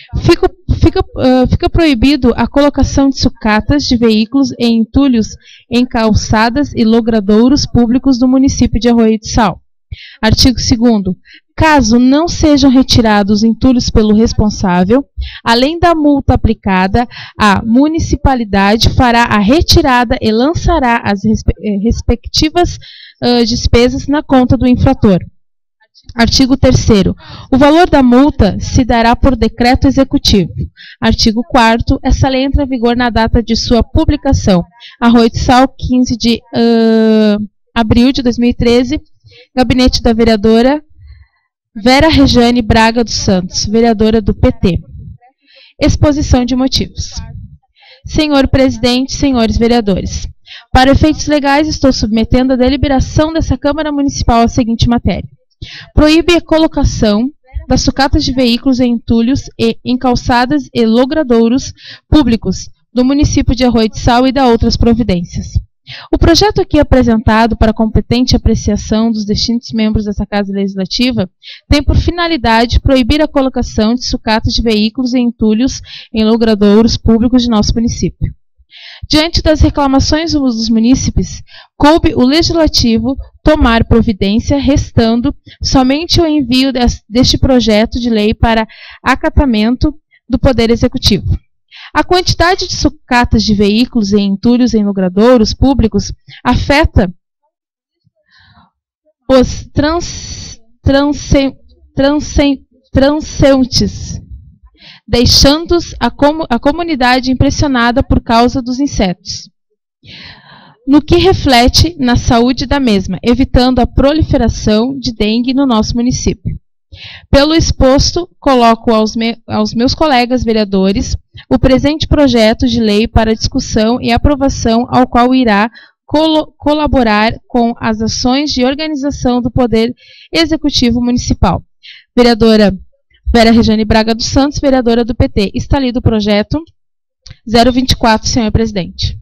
Fica proibido a colocação de sucatas de veículos e entulhos em calçadas e logradouros públicos do município de Arroio do Sal. Artigo 2º. Caso não sejam retirados entulhos pelo responsável, além da multa aplicada, a municipalidade fará a retirada e lançará as respectivas despesas na conta do infrator. Artigo 3º. O valor da multa se dará por decreto executivo. Artigo 4º. Essa lei entra em vigor na data de sua publicação. Arroio do Sal, 15 de abril de 2013. Gabinete da vereadora Vera Rejane Braga dos Santos, vereadora do PT. Exposição de motivos. Senhor presidente, senhores vereadores, para efeitos legais estou submetendo a deliberação dessa Câmara Municipal a seguinte matéria. Proíbe a colocação das sucatas de veículos em entulhos e em calçadas e logradouros públicos do município de Arroio do Sal e da outras providências. O projeto aqui apresentado para competente apreciação dos distintos membros dessa Casa Legislativa tem por finalidade proibir a colocação de sucatas de veículos e entulhos em logradouros públicos de nosso município. Diante das reclamações dos munícipes, coube o Legislativo tomar providência, restando somente o envio deste projeto de lei para acatamento do Poder Executivo. A quantidade de sucatas de veículos e entulhos em logradouros públicos afeta os transeuntes, deixando-os a comunidade impressionada por causa dos insetos, no que reflete na saúde da mesma, evitando a proliferação de dengue no nosso município. Pelo exposto, coloco aos meus colegas vereadores o presente projeto de lei para discussão e aprovação, ao qual irá colaborar com as ações de organização do Poder Executivo Municipal. Vereadora Vera Rejane Braga dos Santos, vereadora do PT. Está lido o projeto 024, senhor presidente.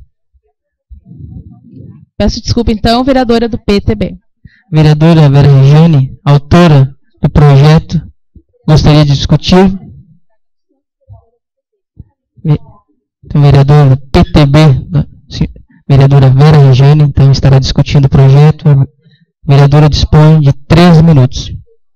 Peço desculpa, então, vereadora do PTB. Vereadora Vera Rejane, autora do projeto, gostaria de discutir? Então, vereador PTB, vereadora Vera Regiane, então estará discutindo o projeto. A vereadora dispõe de 13 minutos.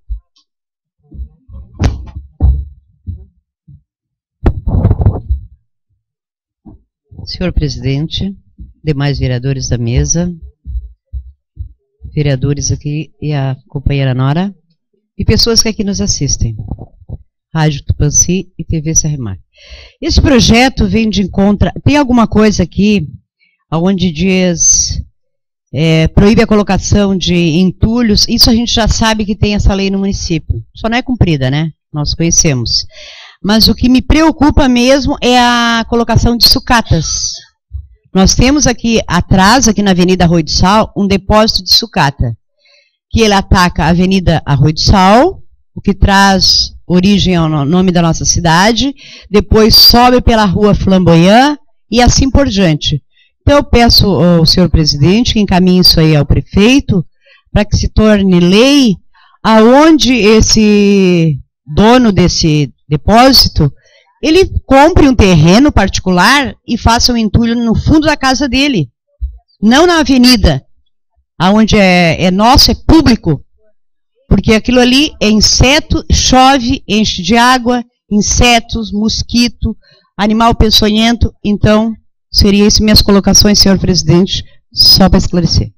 Senhor presidente, demais vereadores da mesa, vereadores aqui e a companheira Nora, e pessoas que aqui nos assistem, Rádio Tupãssi e TV Serrimar. Esse projeto vem de encontro, tem alguma coisa aqui, onde diz, proíbe a colocação de entulhos, isso a gente já sabe que tem essa lei no município, só não é cumprida, né? Nós conhecemos. Mas o que me preocupa mesmo é a colocação de sucatas. Nós temos aqui atrás, aqui na Avenida Arroio do Sal, um depósito de sucata, que ele ataca a Avenida Arroio do Sal, o que traz origem ao nome da nossa cidade, depois sobe pela Rua Flamboyant e assim por diante. Então eu peço ao senhor presidente que encaminhe isso aí ao prefeito, para que se torne lei, aonde esse dono desse depósito, ele compre um terreno particular e faça um entulho no fundo da casa dele, não na avenida, aonde é nosso, é público, porque aquilo ali é inseto, chove, enche de água, insetos, mosquito, animal peçonhento. Então, seria isso minhas colocações, senhor presidente, só para esclarecer.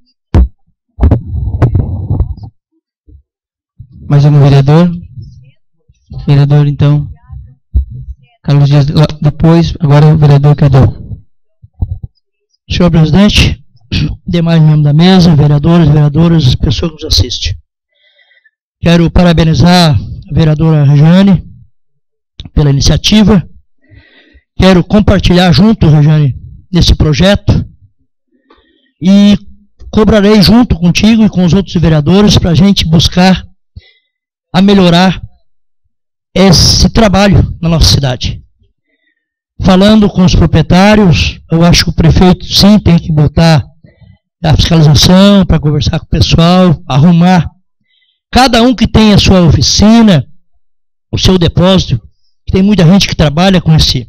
Mais um vereador? Vereador, então, Carlos Dias, depois, agora o vereador Cadão. Senhor presidente, demais membros da mesa, vereadores, vereadoras, pessoas que nos assistem. Quero parabenizar a vereadora Regiane pela iniciativa. Quero compartilhar junto, Regiane, nesse projeto e cobrarei junto contigo e com os outros vereadores para a gente buscar a melhorar esse trabalho na nossa cidade. Falando com os proprietários, eu acho que o prefeito sim tem que botar a fiscalização para conversar com o pessoal, arrumar. Cada um que tem a sua oficina, o seu depósito, que tem muita gente que trabalha com esse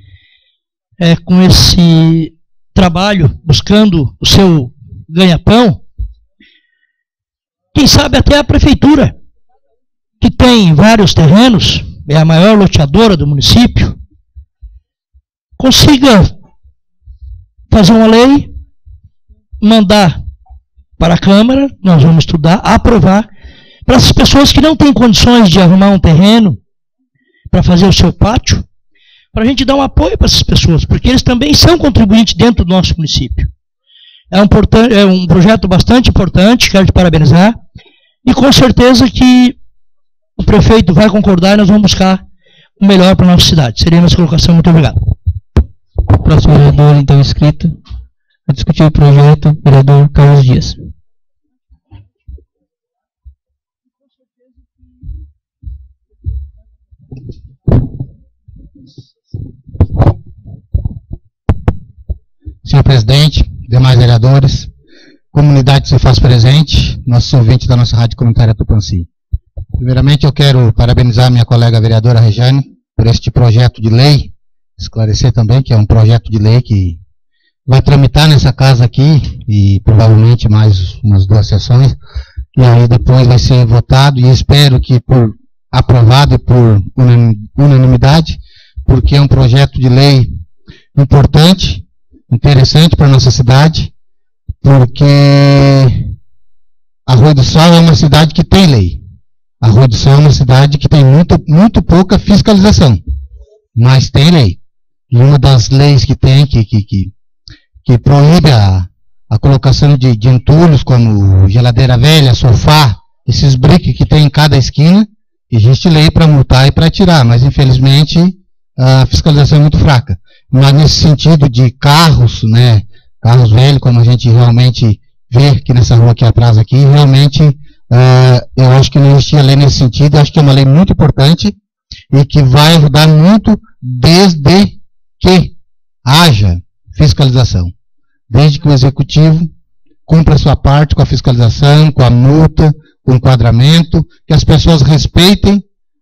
trabalho, buscando o seu ganha-pão. Quem sabe até a prefeitura, que tem vários terrenos, é a maior loteadora do município, consiga fazer uma lei, mandar para a Câmara, nós vamos estudar, aprovar, para essas pessoas que não têm condições de arrumar um terreno para fazer o seu pátio, para a gente dar um apoio para essas pessoas, porque eles também são contribuintes dentro do nosso município. É um projeto bastante importante, quero te parabenizar, e com certeza que o prefeito vai concordar e nós vamos buscar o melhor para a nossa cidade. Seria a nossa colocação. Muito obrigado. Próximo vereador, então, inscrito a discutir o projeto, vereador Carlos Dias. Senhor presidente, demais vereadores, comunidade que se faz presente, nossos ouvintes da nossa rádio comunitária Tupãssi. Primeiramente, eu quero parabenizar minha colega vereadora Regiane por este projeto de lei, esclarecer também que é um projeto de lei que vai tramitar nessa casa aqui e provavelmente mais umas 2 sessões, e aí depois vai ser votado e espero que por aprovado por unanimidade, porque é um projeto de lei importante, interessante para a nossa cidade, porque Arroio do Sal é uma cidade que tem lei. Arroio do Sal é uma cidade que tem muito pouca fiscalização, mas tem lei. E uma das leis que tem, que proíbe a colocação de entulhos, como geladeira velha, sofá, esses briques que tem em cada esquina, existe lei para multar e para tirar, mas infelizmente a fiscalização é muito fraca. Mas nesse sentido de carros, né, carros velhos, como a gente realmente vê aqui nessa rua aqui atrás, aqui, realmente eu acho que não existia lei nesse sentido, eu acho que é uma lei muito importante e que vai ajudar muito desde que haja fiscalização. Desde que o executivo cumpra a sua parte com a fiscalização, com a multa, com o enquadramento, que as pessoas respeitem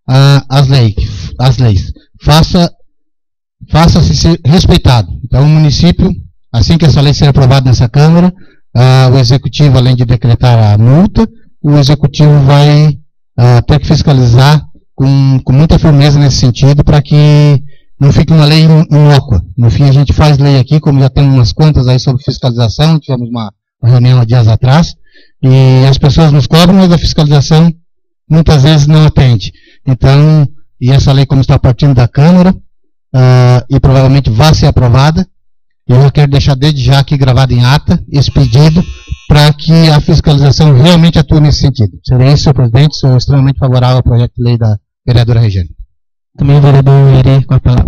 as leis. Faça-se ser respeitado. Então, o município, assim que essa lei ser aprovada nessa Câmara, o Executivo, além de decretar a multa, o Executivo vai ter que fiscalizar com muita firmeza nesse sentido, para que não fique uma lei inócua. No fim, a gente faz lei aqui, como já tem umas quantas aí sobre fiscalização, tivemos uma reunião há dias atrás, e as pessoas nos cobram, mas a fiscalização muitas vezes não atende. Então, e essa lei, como está partindo da Câmara, e provavelmente vai ser aprovada, eu quero deixar desde já aqui gravado em ata esse pedido para que a fiscalização realmente atue nesse sentido. Seria isso, senhor presidente. Sou extremamente favorável ao projeto de lei da vereadora Regiane. Também o vereador Eri com a palavra.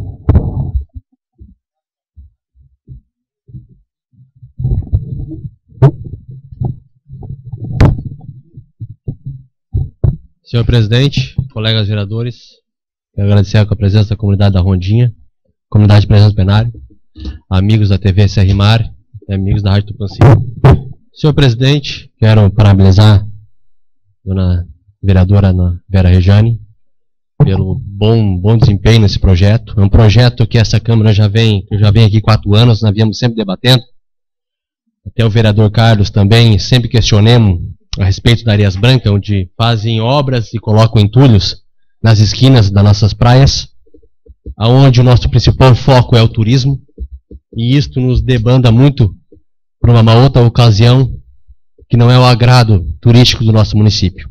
Senhor presidente, colegas vereadores, quero agradecer a presença da comunidade da Rondinha, comunidade de presença plenária, amigos da TV CRMAR e amigos da Rádio Tupanci. Senhor presidente, quero parabenizar a dona vereadora Vera Regiane pelo bom desempenho nesse projeto. É um projeto que essa Câmara já vem aqui 4 anos, nós viemos sempre debatendo. Até o vereador Carlos também sempre questionemos a respeito da Areias Brancas, onde fazem obras e colocam entulhos nas esquinas das nossas praias, aonde o nosso principal foco é o turismo, e isto nos debanda muito para uma outra ocasião que não é o agrado turístico do nosso município.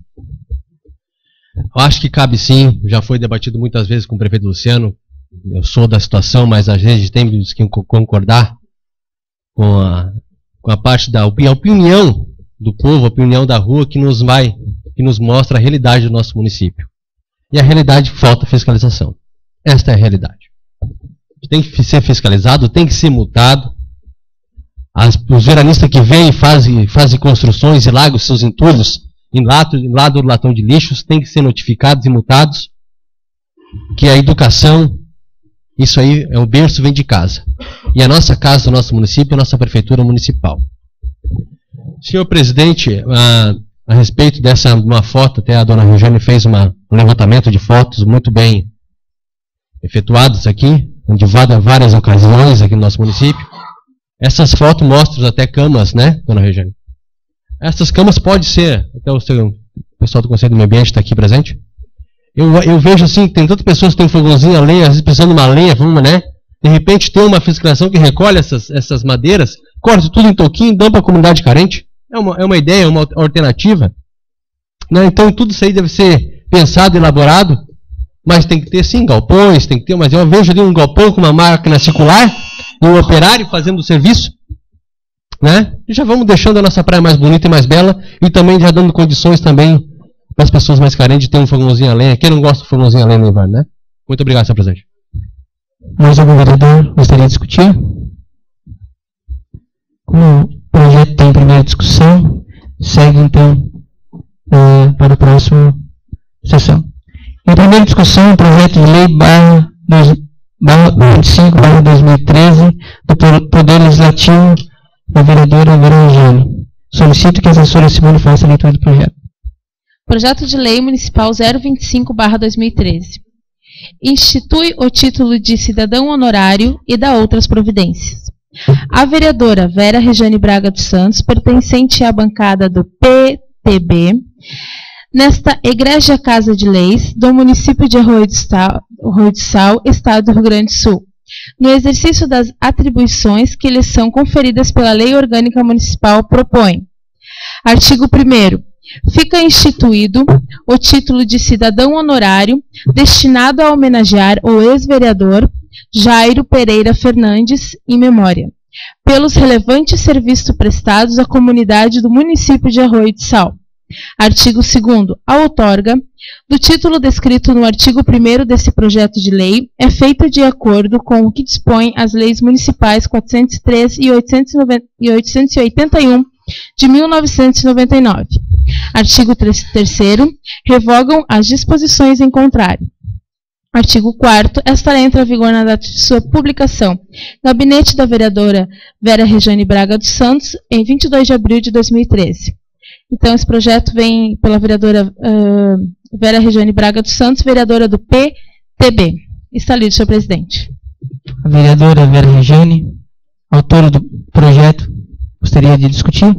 Eu acho que cabe sim, já foi debatido muitas vezes com o prefeito Luciano, eu sou da situação, mas a gente tem que concordar com a parte da opinião do povo, a opinião da rua, que nos mostra a realidade do nosso município. E a realidade, falta fiscalização. Esta é a realidade. Tem que ser fiscalizado, tem que ser multado. Os veranistas que vêm e fazem construções e largam seus entulhos em lado do latão de lixos têm que ser notificados e multados. Que a educação, isso aí é o berço, vem de casa. E a nossa casa, o nosso município, a nossa prefeitura municipal. Senhor presidente, a respeito dessa uma foto, até a dona Regiane fez um levantamento de fotos muito bem efetuados aqui, de várias ocasiões aqui no nosso município. Essas fotos mostram até camas, né, dona Regiane? Essas camas podem ser, até o pessoal do Conselho do Meio Ambiente está aqui presente. Eu vejo assim, que tem tantas pessoas que têm um fogãozinho a lenha, às vezes precisando de uma lenha, né? De repente tem uma fiscalização que recolhe essas madeiras, corta tudo em toquinho e dá para a comunidade carente. É uma ideia, uma alternativa. Né? Então tudo isso aí deve ser pensado, elaborado, mas tem que ter sim galpões, tem que ter, mas eu vejo ali um galpão com uma máquina circular e um operário fazendo o serviço. Né? E já vamos deixando a nossa praia mais bonita e mais bela e também já dando condições também para as pessoas mais carentes de ter um fogãozinho a lenha. Quem não gosta do fogãozinho a lenha no inverno, né? Muito obrigado, senhor presidente. Mais algum vereador gostaria de discutir? Como o projeto está em primeira discussão, segue então para a próxima sessão. Em primeira discussão, o projeto de lei /25/2013 do Poder Legislativo da vereadora Vera Regiane. Solicito que a assessora Simone faça a leitura do projeto. Projeto de Lei Municipal 025/2013. Institui o título de cidadão honorário e dá outras providências. A vereadora Vera Regiane Braga dos Santos, pertencente à bancada do PTB, nesta egrégia Casa de Leis do município de Arroio do Sal, Estado do Rio Grande do Sul, no exercício das atribuições que lhes são conferidas pela Lei Orgânica Municipal, propõe. Artigo 1º. Fica instituído o título de cidadão honorário destinado a homenagear o ex-vereador Jairo Pereira Fernandes, em memória, pelos relevantes serviços prestados à comunidade do município de Arroio do Sal. Artigo 2º. A outorga do título descrito no artigo 1º desse projeto de lei é feita de acordo com o que dispõe as leis municipais 403 e 881 de 1999. Artigo 3º. Revogam as disposições em contrário. Artigo 4º. Esta lei entra em vigor na data de sua publicação. Gabinete da vereadora Vera Regiane Braga dos Santos, em 22 de abril de 2013. Então, esse projeto vem pela vereadora Vera Regiane Braga dos Santos, vereadora do PTB. Está lido, senhor presidente. A vereadora Vera Regiane, autora do projeto, gostaria de discutir?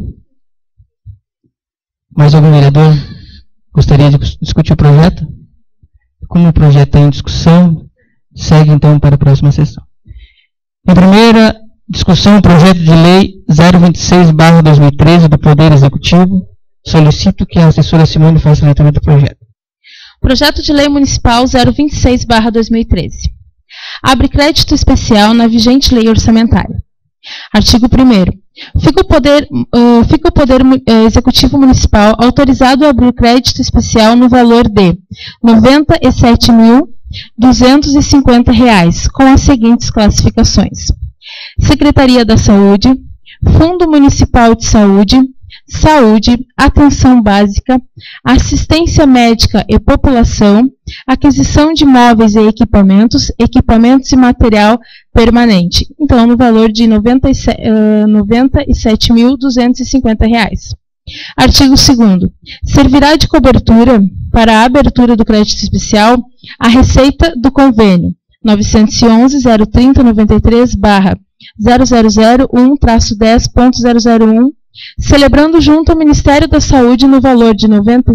Mais algum vereador gostaria de discutir o projeto? Como o projeto está em discussão, segue então para a próxima sessão. Em primeira discussão, o projeto de lei 026/2013 do Poder Executivo. Solicito que a assessora Simone faça a leitura do projeto. Projeto de Lei Municipal 026/2013. Abre crédito especial na vigente lei orçamentária. Artigo 1º. Fica o Poder Executivo Municipal autorizado a abrir crédito especial no valor de R$ 97.250, com as seguintes classificações: Secretaria da Saúde, Fundo Municipal de Saúde, Saúde, Atenção Básica, Assistência Médica e População, Aquisição de Móveis e Equipamentos, Equipamentos e Material Permanente. Então, no valor de R$ 97.250. Artigo 2º. Servirá de cobertura para a abertura do crédito especial a receita do convênio 911-03093/0001-10.001, celebrando junto ao Ministério da Saúde no valor de R$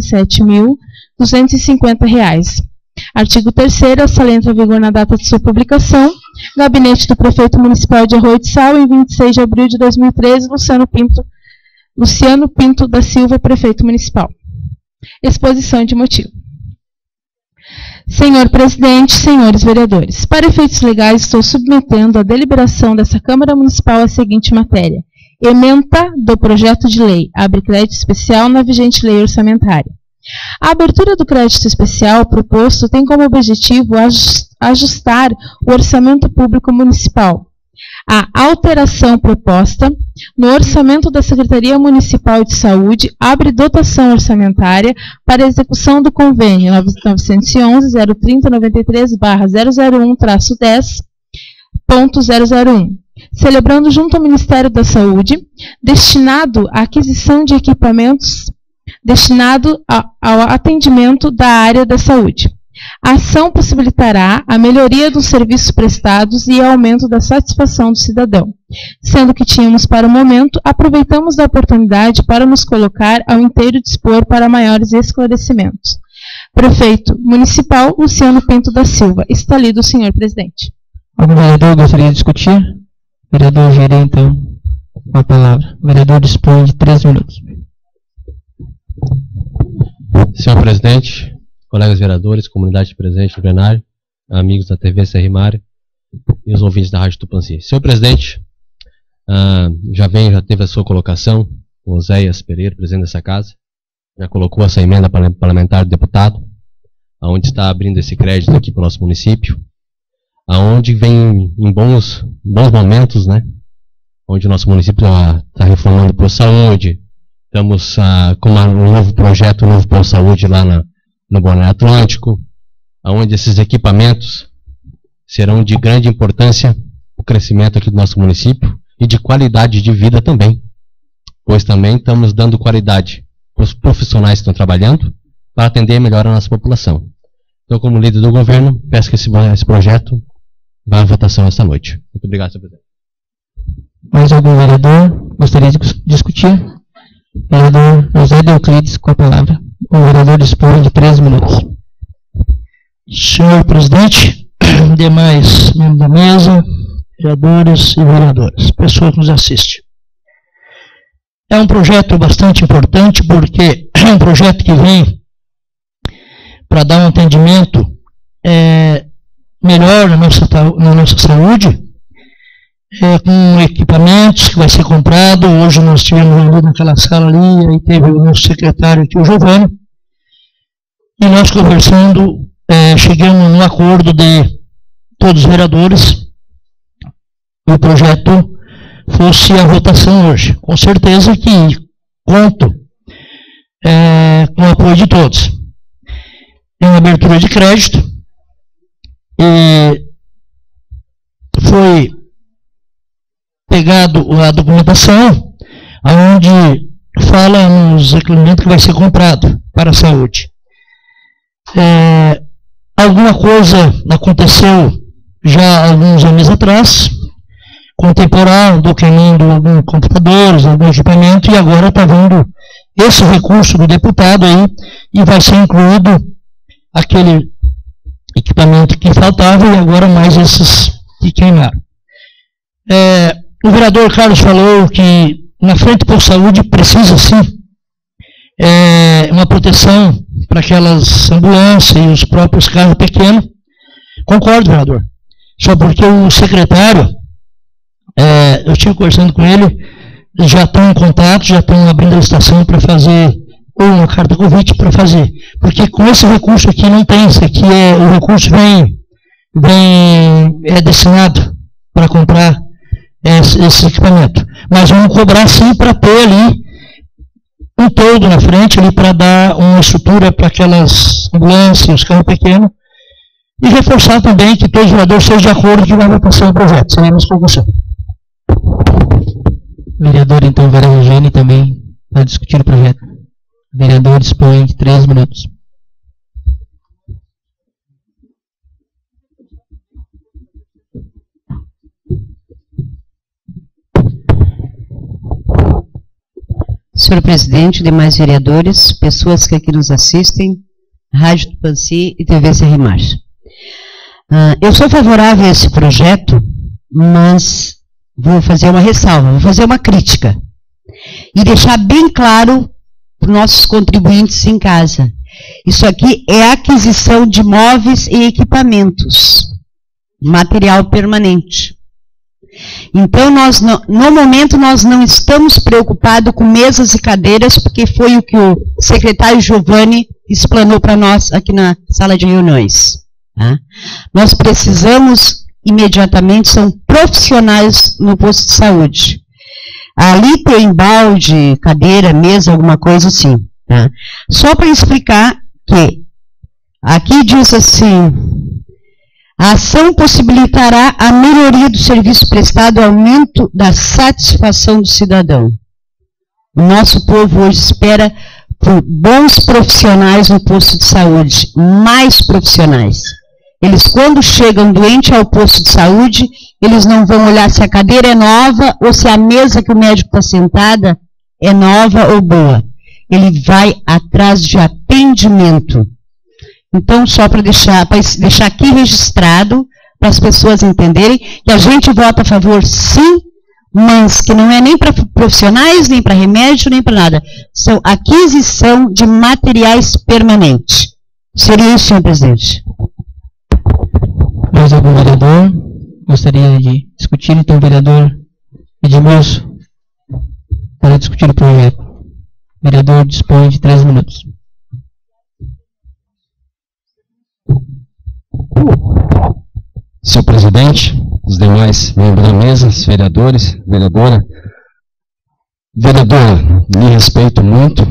97.250. Artigo 3º, essa lei entra em vigor na data de sua publicação. Gabinete do Prefeito Municipal de Arroio de Sal, em 26 de abril de 2013, Luciano Pinto da Silva, Prefeito Municipal. Exposição de motivo. Senhor Presidente, senhores vereadores, para efeitos legais estou submetendo à deliberação dessa Câmara Municipal a seguinte matéria: ementa do projeto de lei, abre crédito especial na vigente lei orçamentária. A abertura do crédito especial proposto tem como objetivo ajustar o orçamento público municipal. A alteração proposta no orçamento da Secretaria Municipal de Saúde abre dotação orçamentária para a execução do convênio 911-03093/001-10.001, celebrando junto ao Ministério da Saúde, destinado à aquisição de equipamentos destinado ao atendimento da área da saúde. A ação possibilitará a melhoria dos serviços prestados e aumento da satisfação do cidadão. Sendo que tínhamos para o momento, aproveitamos da oportunidade para nos colocar ao inteiro dispor para maiores esclarecimentos. Prefeito Municipal Luciano Pinto da Silva. Está lido, senhor presidente. Algum vereador gostaria de discutir? Vereador Gerê, então, com a palavra. O vereador dispõe de 3 minutos. Senhor presidente, colegas vereadores, comunidade presente no plenário, amigos da TV Serrimar e os ouvintes da Rádio Tupanci. Senhor presidente, já teve a sua colocação, o Oséias Pereira, presidente dessa casa, já colocou essa emenda parlamentar do deputado, aonde está abrindo esse crédito aqui para o nosso município, aonde vem em bons momentos, né, onde o nosso município está reformando por saúde. Estamos com um novo projeto, um novo Polo Saúde lá no Balneário Atlântico, onde esses equipamentos serão de grande importância para o crescimento aqui do nosso município e de qualidade de vida também, pois também estamos dando qualidade para os profissionais que estão trabalhando para atender melhor a nossa população. Então, como líder do governo, peço que esse projeto vá à votação esta noite. Muito obrigado, senhor presidente. Mais algum vereador gostaria de discutir? Vereador José de Euclides, com a palavra. O vereador dispõe de 3 minutos. Senhor presidente, demais membros da mesa, vereadores e vereadoras, pessoas que nos assistem. É um projeto bastante importante porque é um projeto que vem para dar um atendimento melhor na nossa saúde, com equipamentos que vai ser comprado. Hoje nós estivemos ali naquela sala ali, aí teve o nosso secretário aqui, o Giovanni, e nós conversando, chegamos num acordo de todos os vereadores, o projeto fosse a votação hoje. Com certeza que conto com o apoio de todos. Tem uma abertura de crédito, e foi pegado a documentação, onde fala nos equipamentos que vai ser comprado para a saúde. Alguma coisa aconteceu já alguns anos atrás, com temporal, do queimando alguns computadores, algum equipamento, e agora está vindo esse recurso do deputado aí, e vai ser incluído aquele equipamento que faltava, e agora mais esses que queimaram. O vereador Carlos falou que na frente do posto de saúde precisa sim uma proteção para aquelas ambulâncias e os próprios carros pequenos. Concordo, vereador. Só porque o secretário, eu estive conversando com ele, já estão em contato, já estão abrindo a licitação para fazer, ou uma carta convite para fazer. Porque com esse recurso aqui não tem, isso aqui o recurso é destinado para comprar esse equipamento. Mas vamos cobrar sim para ter ali um todo na frente, ali para dar uma estrutura para aquelas ambulâncias, os carros pequenos, e reforçar também que todos os vereadores sejam de acordo que vai votação do projeto. Seremos com você. Vereador, então, Vera Regine também vai discutir o projeto. O vereador dispõe de 3 minutos. Senhor presidente, demais vereadores, pessoas que aqui nos assistem, Rádio Tupanci e TV Serrimar. Eu sou favorável a esse projeto, mas vou fazer uma ressalva, vou fazer uma crítica. E deixar bem claro para os nossos contribuintes em casa. Isso aqui é aquisição de móveis e equipamentos, material permanente. Então, no momento, nós não estamos preocupados com mesas e cadeiras, porque foi o que o secretário Giovanni explanou para nós aqui na sala de reuniões. Tá? Nós precisamos, imediatamente, são profissionais no posto de saúde. Ali tem balde, cadeira, mesa, alguma coisa assim. Tá? Só para explicar que, aqui diz assim: a ação possibilitará a melhoria do serviço prestado e aumento da satisfação do cidadão. O nosso povo hoje espera por bons profissionais no posto de saúde, mais profissionais. Eles, quando chegam doentes ao posto de saúde, eles não vão olhar se a cadeira é nova ou se a mesa que o médico está sentada é nova ou boa. Ele vai atrás de atendimento. Então, só para deixar aqui registrado, para as pessoas entenderem que a gente vota a favor, sim, mas que não é nem para profissionais, nem para remédio, nem para nada. São aquisição de materiais permanentes. Seria isso, senhor presidente. Mais algum vereador gostaria de discutir? Então, vereador Edmilson, para discutir o projeto. O vereador dispõe de 3 minutos. Senhor presidente, os demais membros da mesa, os vereadores, vereadora. Vereadora, lhe respeito muito,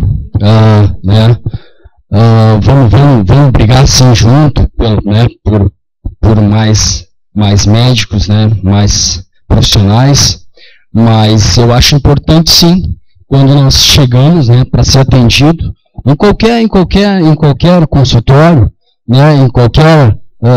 vamos brigar sim junto, por mais médicos, mais profissionais, mas eu acho importante sim, quando nós chegamos, para ser atendido, em qualquer consultório, em qualquer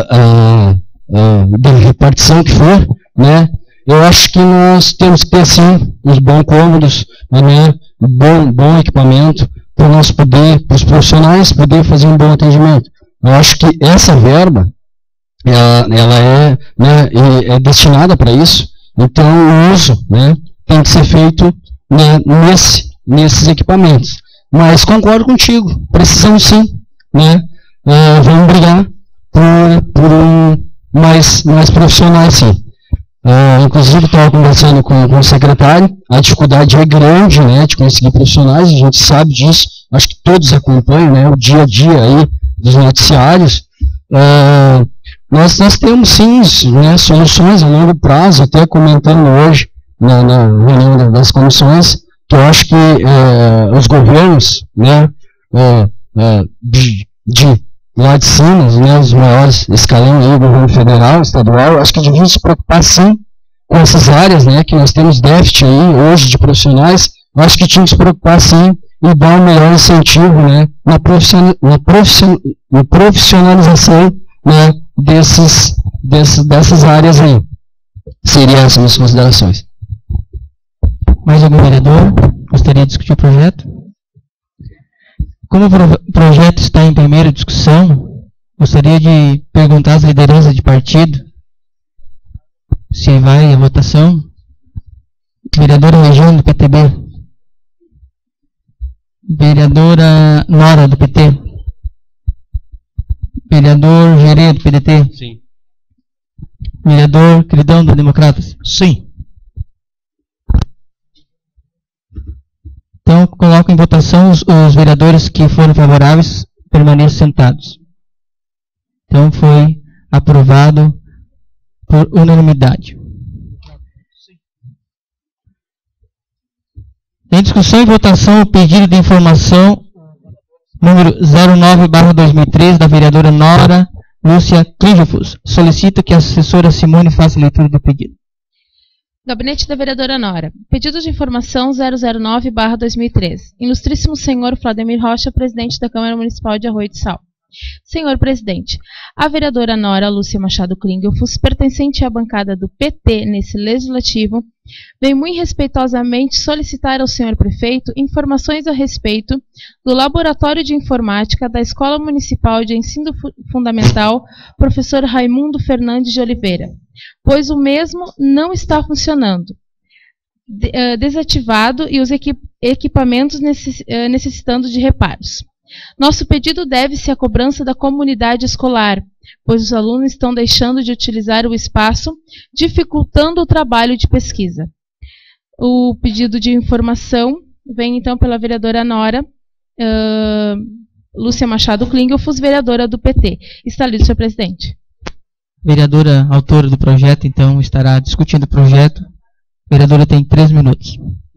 da repartição que for, eu acho que nós temos que ter, sim, uns bons cômodos, bom equipamento, para nós poder, para os profissionais, poder fazer um bom atendimento. Eu acho que essa verba, ela é destinada para isso, então o uso, tem que ser feito, nesses equipamentos. Mas concordo contigo, precisamos sim, vamos brigar por mais profissionais, sim. Inclusive, estava conversando com o secretário, a dificuldade é grande, de conseguir profissionais, a gente sabe disso, acho que todos acompanham, o dia a dia aí dos noticiários. Nós temos, sim, soluções a longo prazo, até comentando hoje na reunião das comissões, que eu acho que os governos, lá de cima, os maiores escalão aí, governo federal, estadual, acho que deviam se preocupar sim com essas áreas, que nós temos déficit aí hoje de profissionais, eu acho que tinha que se preocupar, sim, e dar um melhor incentivo, né, na profissionalização, né, dessas áreas aí. Seriam essas minhas considerações. Mais algum vereador gostaria de discutir o projeto? Como o projeto está em primeira discussão, gostaria de perguntar às lideranças de partido se vai à votação. Vereadora Regiane, do PTB. Vereadora Nora, do PT. Vereador Gerê, do PDT. Sim. Vereador Queridão, do Democratas. Sim. Então, coloco em votação os vereadores que foram favoráveis, permaneçam sentados. Então, foi aprovado por unanimidade. Em discussão e votação, o pedido de informação número 09/2013 da vereadora Nora Lúcia Clígifos. Solicito que a assessora Simone faça a leitura do pedido. Gabinete da vereadora Nora. Pedido de informação 009/2013. Ilustríssimo senhor Vladimir Rocha, presidente da Câmara Municipal de Arroio do Sal. Senhor presidente, a vereadora Nora Lúcia Machado Klingelfuss, pertencente à bancada do PT nesse legislativo, vem muito respeitosamente solicitar ao senhor prefeito informações a respeito do Laboratório de Informática da Escola Municipal de Ensino Fundamental Professor Raimundo Fernandes de Oliveira, pois o mesmo não está funcionando, desativado e os equipamentos necessitando de reparos. Nosso pedido deve-se à cobrança da comunidade escolar, pois os alunos estão deixando de utilizar o espaço, dificultando o trabalho de pesquisa. O pedido de informação vem então pela vereadora Nora Lúcia Machado Klingelfuss, vereadora do PT. Está lido, senhor presidente. Vereadora autora do projeto, então, estará discutindo o projeto. Vereadora tem 3 minutos.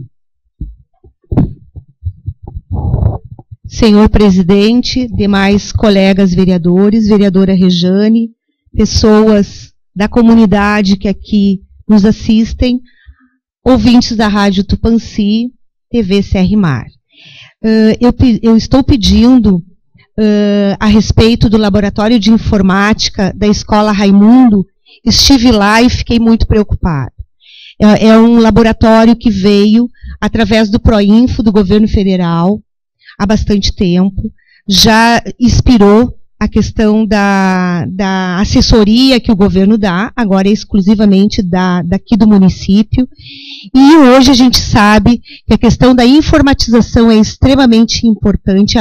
Senhor presidente, demais colegas vereadores, vereadora Regiane, pessoas da comunidade que aqui nos assistem, ouvintes da Rádio Tupãssi, TV CR Mar. Eu estou pedindo a respeito do Laboratório de Informática da Escola Raimundo. Estive lá e fiquei muito preocupada. É um laboratório que veio através do Proinfo, do governo federal, há bastante tempo, já expirou a questão da assessoria que o governo dá, agora é exclusivamente daqui do município, e hoje a gente sabe que a questão da informatização é extremamente importante,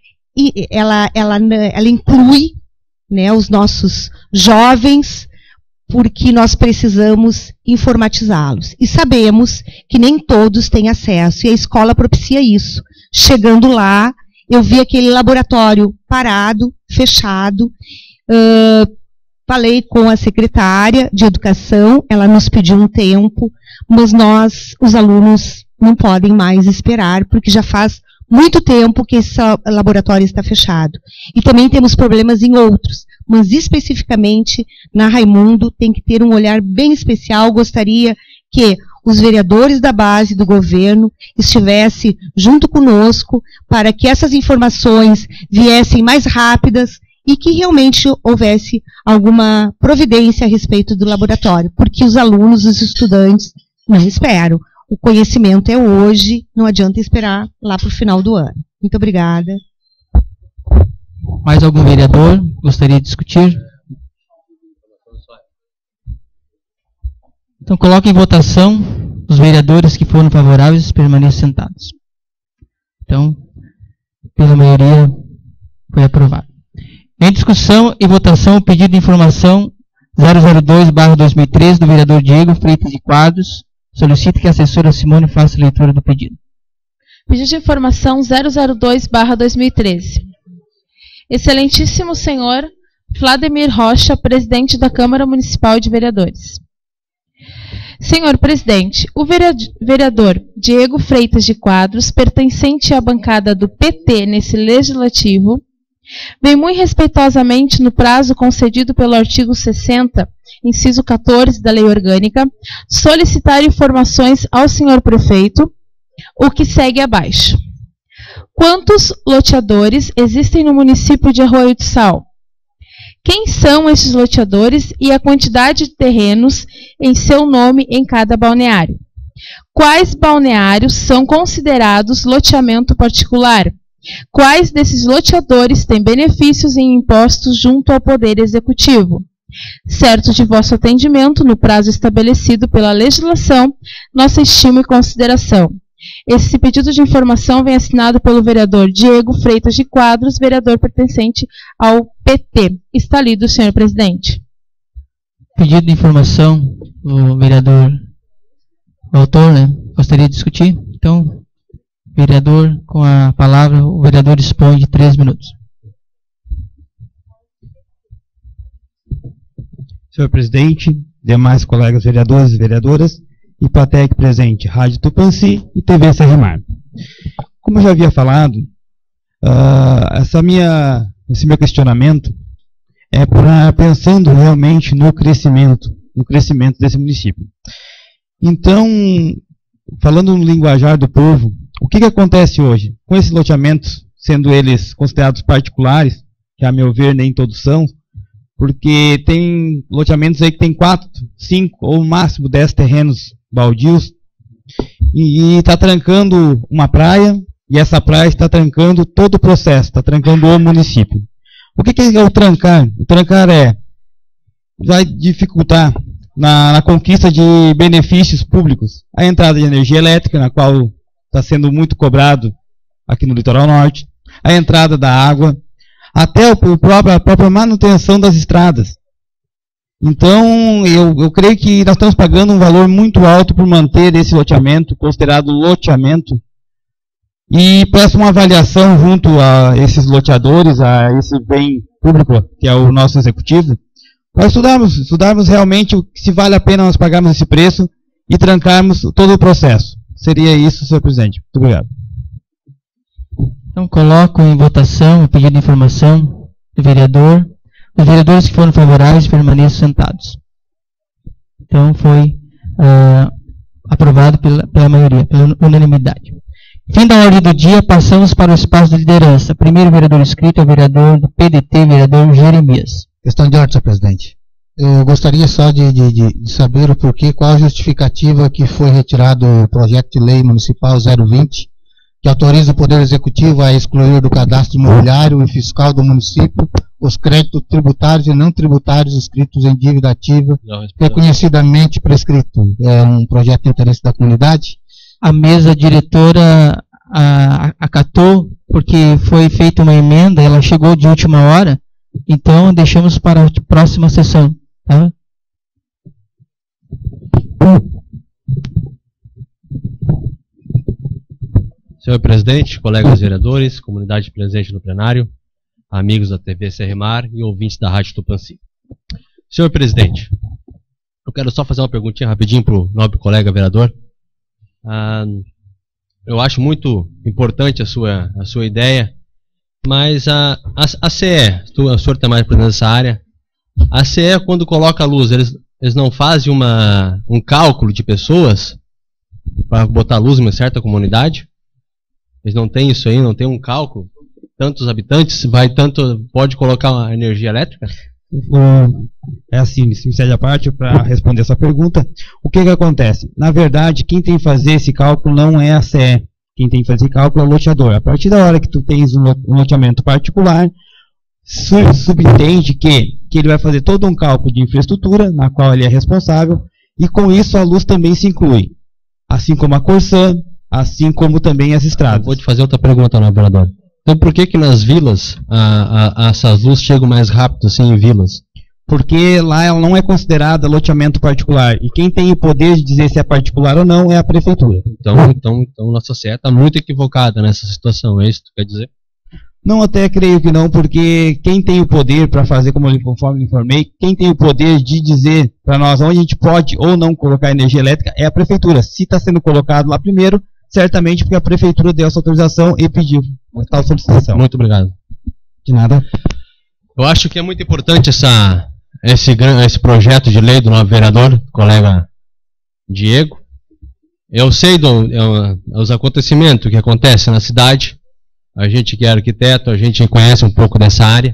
ela inclui, né, os nossos jovens, porque nós precisamos informatizá-los. E sabemos que nem todos têm acesso, e a escola propicia isso. Chegando lá, eu vi aquele laboratório parado, fechado, falei com a secretária de educação, ela nos pediu um tempo, mas os alunos, não podem mais esperar, porque já faz muito tempo que esse laboratório está fechado. E também temos problemas em outros, mas especificamente na Raimundo tem que ter um olhar bem especial. Gostaria que os vereadores da base do governo estivessem junto conosco para que essas informações viessem mais rápidas e que realmente houvesse alguma providência a respeito do laboratório, porque os alunos, os estudantes, não esperam. O conhecimento é hoje, não adianta esperar lá para o final do ano. Muito obrigada. Mais algum vereador gostaria de discutir? Então, coloque em votação os vereadores que foram favoráveis permaneçam sentados. Então, pela maioria, foi aprovado. Em discussão e votação, o pedido de informação 002/2013 do vereador Diego Freitas de Quadros. Solicito que a assessora Simone faça a leitura do pedido. Pedido de informação 002/2013. Excelentíssimo senhor Vladimir Rocha, presidente da Câmara Municipal de Vereadores. Senhor presidente, o vereador Diego Freitas de Quadros, pertencente à bancada do PT nesse legislativo, vem muito respeitosamente, no prazo concedido pelo artigo 60, inciso 14 da Lei Orgânica, solicitar informações ao senhor prefeito o que segue abaixo. Quantos loteadores existem no município de Arroio do Sal? Quem são esses loteadores e a quantidade de terrenos em seu nome em cada balneário? Quais balneários são considerados loteamento particular? Quais desses loteadores têm benefícios em impostos junto ao Poder Executivo? Certo de vosso atendimento no prazo estabelecido pela legislação, nossa estima e consideração. Esse pedido de informação vem assinado pelo vereador Diego Freitas de Quadros, vereador pertencente ao PT. Está lido, senhor presidente. Pedido de informação, o vereador, o autor, né, gostaria de discutir. Então, vereador, com a palavra, o vereador dispõe de 3 minutos. Senhor presidente, demais colegas vereadores e vereadoras, e plateia aqui presente, Rádio Tupanci e TV Serrimar. Como eu já havia falado, esse meu questionamento é pensando realmente no crescimento desse município. Então, falando no linguajar do povo, o que acontece hoje? Com esses loteamentos, sendo eles considerados particulares, que a meu ver nem todos são, porque tem loteamentos aí que tem 4, 5 ou máximo 10 terrenos baldios e está trancando uma praia, e essa praia está trancando todo o processo, está trancando o município. O que é o trancar? O trancar vai dificultar na conquista de benefícios públicos, a entrada de energia elétrica, na qual está sendo muito cobrado aqui no litoral norte, a entrada da água, até a própria manutenção das estradas. Então, eu creio que nós estamos pagando um valor muito alto por manter esse loteamento, considerado loteamento, e peço uma avaliação junto a esses loteadores, a esse bem público, que é o nosso executivo, para estudarmos realmente se vale a pena nós pagarmos esse preço e trancarmos todo o processo. Seria isso, senhor presidente. Muito obrigado. Então, coloco em votação o pedido de informação do vereador. Os vereadores que foram favoráveis permaneçam sentados. Então, foi aprovado pela maioria, pela unanimidade. Fim da ordem do dia, passamos para o espaço de liderança. Primeiro vereador inscrito é o vereador do PDT, vereador Jeremias. Questão de ordem, senhor presidente. Eu gostaria só de saber o porquê, qual a justificativa que foi retirado o projeto de lei municipal 020, que autoriza o Poder Executivo a excluir do cadastro imobiliário e fiscal do município os créditos tributários e não tributários inscritos em dívida ativa, reconhecidamente prescrito. É um projeto de interesse da comunidade? A mesa diretora acatou, porque foi feita uma emenda, ela chegou de última hora, então deixamos para a próxima sessão. Tá? Senhor presidente, colegas vereadores, comunidade presente no plenário, amigos da TV Serrimar e ouvintes da Rádio Tupanci. Senhor presidente, eu quero só fazer uma perguntinha rapidinho para o nobre colega vereador. Eu acho muito importante a sua ideia, mas a CE, o senhor tem mais presença nessa área, a CE, quando coloca a luz, eles não fazem um cálculo de pessoas para botar luz em uma certa comunidade? Eles não têm isso aí, não tem um cálculo? Tantos habitantes, pode colocar uma energia elétrica? É assim, se me cede a parte para responder essa pergunta. O que acontece? Na verdade, quem tem que fazer esse cálculo não é a CE. Quem tem que fazer esse cálculo é o loteador. A partir da hora que tu tens um loteamento particular, subentende que ele vai fazer todo um cálculo de infraestrutura, na qual ele é responsável, e com isso a luz também se inclui. Assim como a Corsã, assim como também as estradas. Vou te fazer outra pergunta, não, vereador. Então por que nas vilas essas luzes chegam mais rápido assim em vilas? Porque lá ela não é considerada loteamento particular. E quem tem o poder de dizer se é particular ou não é a prefeitura. Então nossa CE está muito equivocada nessa situação, é isso que tu quer dizer? Não, até creio que não, porque quem tem o poder para fazer, conforme informei, quem tem o poder de dizer para nós onde a gente pode ou não colocar energia elétrica é a prefeitura. Se está sendo colocado lá primeiro, certamente porque a prefeitura deu essa autorização e pediu tal solicitação. Muito obrigado. De nada. Eu acho que é muito importante esse projeto de lei do novo vereador, colega Diego. Eu sei os acontecimentos que acontecem na cidade. A gente que é arquiteto, a gente conhece um pouco dessa área.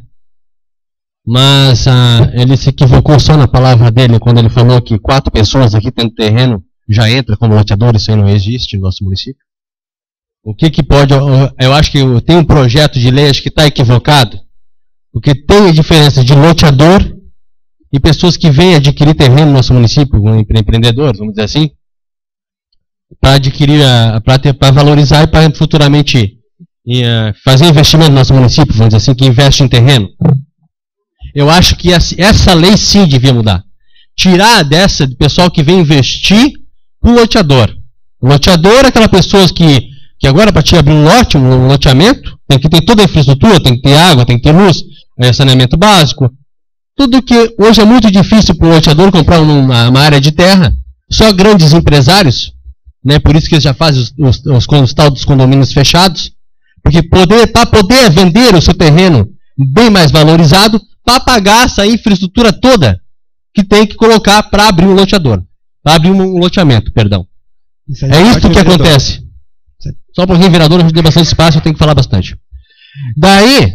Mas ele se equivocou só na palavra dele quando ele falou que 4 pessoas aqui tendo terreno já entra como loteador. Isso aí não existe no nosso município. O que pode... Eu acho que tem um projeto de lei, acho que está equivocado. Porque tem a diferença de loteador e pessoas que vêm adquirir terreno no nosso município, empreendedores, vamos dizer assim, para adquirir, para valorizar e para futuramente fazer investimento no nosso município, vamos dizer assim, que investe em terreno. Eu acho que essa lei sim devia mudar. Tirar dessa do pessoal que vem investir para o loteador. O loteador é aquela pessoa que agora para te abrir um lote, um loteamento, tem que ter toda a infraestrutura, tem que ter água, tem que ter luz, saneamento básico. Tudo que hoje é muito difícil para o loteador comprar uma área de terra. Só grandes empresários, né, por isso que eles já fazem os tal dos condomínios fechados, porque para poder vender o seu terreno bem mais valorizado, para pagar essa infraestrutura toda que tem que colocar para abrir um loteador, para abrir um loteamento, perdão. É isso que acontece. Só porque vereador a gente tem bastante espaço, eu tenho que falar bastante. Daí,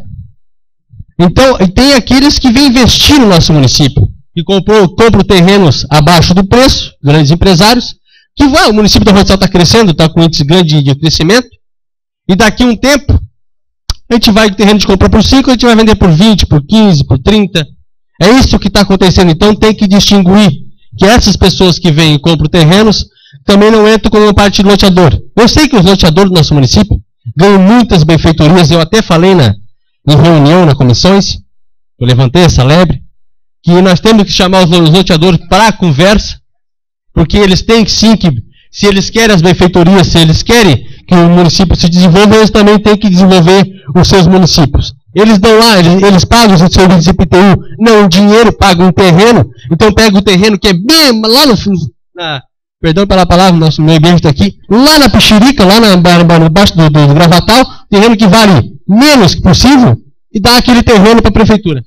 então, tem aqueles que vêm investir no nosso município, que compram terrenos abaixo do preço, grandes empresários, que o município da Roçal está crescendo, está com índice grande de crescimento, e daqui a um tempo, a gente vai terreno de comprar por 5, a gente vai vender por 20, por 15, por 30. É isso que está acontecendo. Então tem que distinguir que essas pessoas que vêm e compram terrenos também não entram como parte de loteador. Eu sei que os loteadores do nosso município ganham muitas benfeitorias. Eu até falei em reunião, nas comissões, eu levantei essa lebre, que nós temos que chamar os loteadores para a conversa, porque eles têm que sim, que se eles querem as benfeitorias, se eles querem que o município se desenvolva, eles também têm que desenvolver os seus municípios. Eles dão lá, eles pagam os serviços de IPTU, não dinheiro, pagam um terreno, então pega o terreno que é bem lá no perdão pela palavra, nosso meio ambiente está aqui, lá na Pixirica, lá embaixo do Gravatal, terreno que vale menos que possível, e dá aquele terreno para a prefeitura.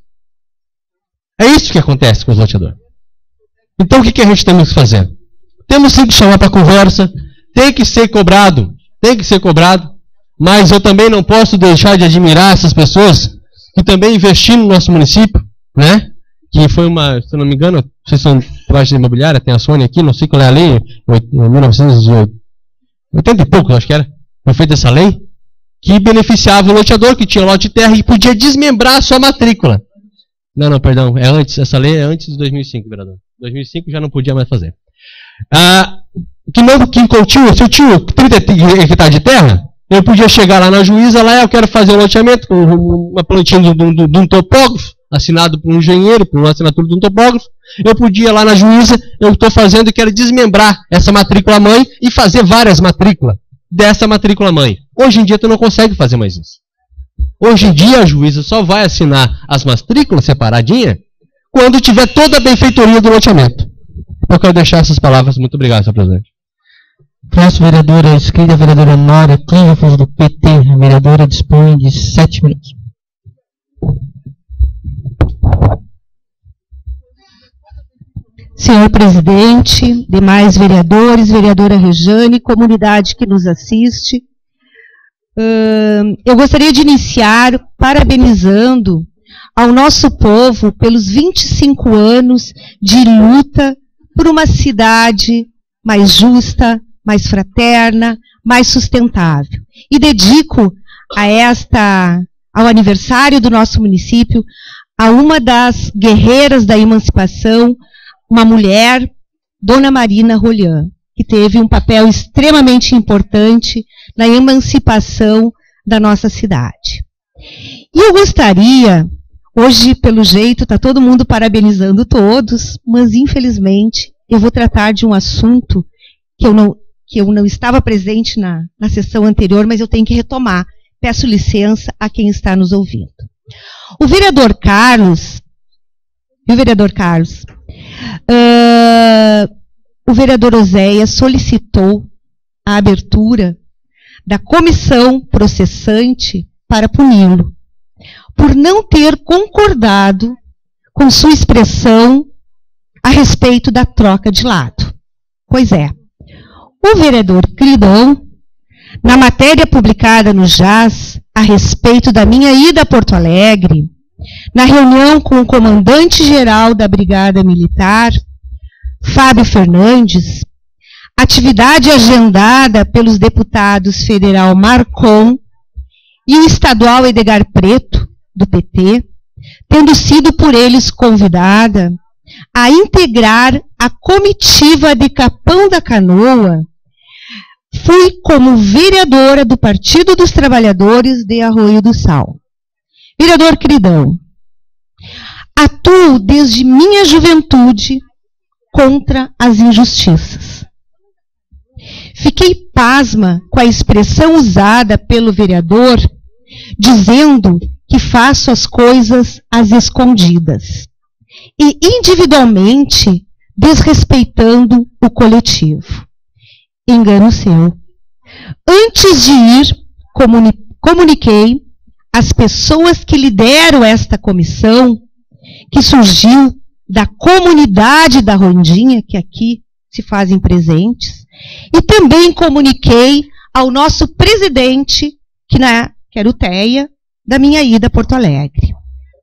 É isso que acontece com os loteadores. Então o que a gente tem que fazer? Temos sim que chamar para conversa, tem que ser cobrado, mas eu também não posso deixar de admirar essas pessoas que também investiram no nosso município, né? Que foi se eu não me engano, vocês são trabalhos imobiliária, tem a Sônia aqui, não sei qual é a lei, 1980 e pouco, acho que era, foi feita essa lei, que beneficiava o loteador que tinha lote de terra e podia desmembrar a sua matrícula. Não, perdão, essa lei é antes de 2005, vereador. 2005 já não podia mais fazer. Quem continua, se eu tinha 30 hectares de terra, eu podia chegar lá na juíza, lá eu quero fazer um loteamento com uma plantinha de um topógrafo, assinado por um engenheiro, por uma assinatura de um topógrafo. Eu podia ir lá na juíza, eu estou fazendo e quero desmembrar essa matrícula mãe e fazer várias matrículas dessa matrícula mãe. Hoje em dia tu não consegue fazer mais isso. Hoje em dia a juíza só vai assinar as matrículas separadinha quando tiver toda a benfeitoria do loteamento. Eu quero deixar essas palavras. Muito obrigado, senhor presidente. Próxima vereadora escrita, a vereadora Nora Clínicos, do PT. A vereadora dispõe de 7 minutos. Senhor presidente, demais vereadores, vereadora Rejane, comunidade que nos assiste, eu gostaria de iniciar parabenizando ao nosso povo pelos 25 anos de luta por uma cidade mais justa, mais fraterna, mais sustentável. E dedico ao aniversário do nosso município, a uma das guerreiras da emancipação, uma mulher, Dona Marina Rolhan, que teve um papel extremamente importante na emancipação da nossa cidade. E eu gostaria, hoje, pelo jeito, está todo mundo parabenizando todos, mas, infelizmente, eu vou tratar de um assunto que eu não estava presente na sessão anterior, mas eu tenho que retomar. Peço licença a quem está nos ouvindo. O vereador Carlos, o vereador Oséias solicitou a abertura da comissão processante para puni-lo, por não ter concordado com sua expressão a respeito da troca de lado. Pois é, O vereador Cridão, na matéria publicada no JAS a respeito da minha ida a Porto Alegre, na reunião com o comandante-geral da Brigada Militar, Fábio Fernandes, atividade agendada pelos deputados federal Marcon e o estadual Edgar Preto, do PT, tendo sido por eles convidada a integrar a comitiva de Capão da Canoa, fui como vereadora do Partido dos Trabalhadores de Arroio do Sal. Vereador Cridão, atuo desde minha juventude contra as injustiças. Fiquei pasma com a expressão usada pelo vereador, dizendo que faço as coisas às escondidas e individualmente desrespeitando o coletivo. Engano seu. Antes de ir, comuniquei às pessoas que lideram esta comissão, que surgiu da comunidade da Rondinha, que aqui se fazem presentes, e também comuniquei ao nosso presidente, que era o Teia, da minha ida a Porto Alegre.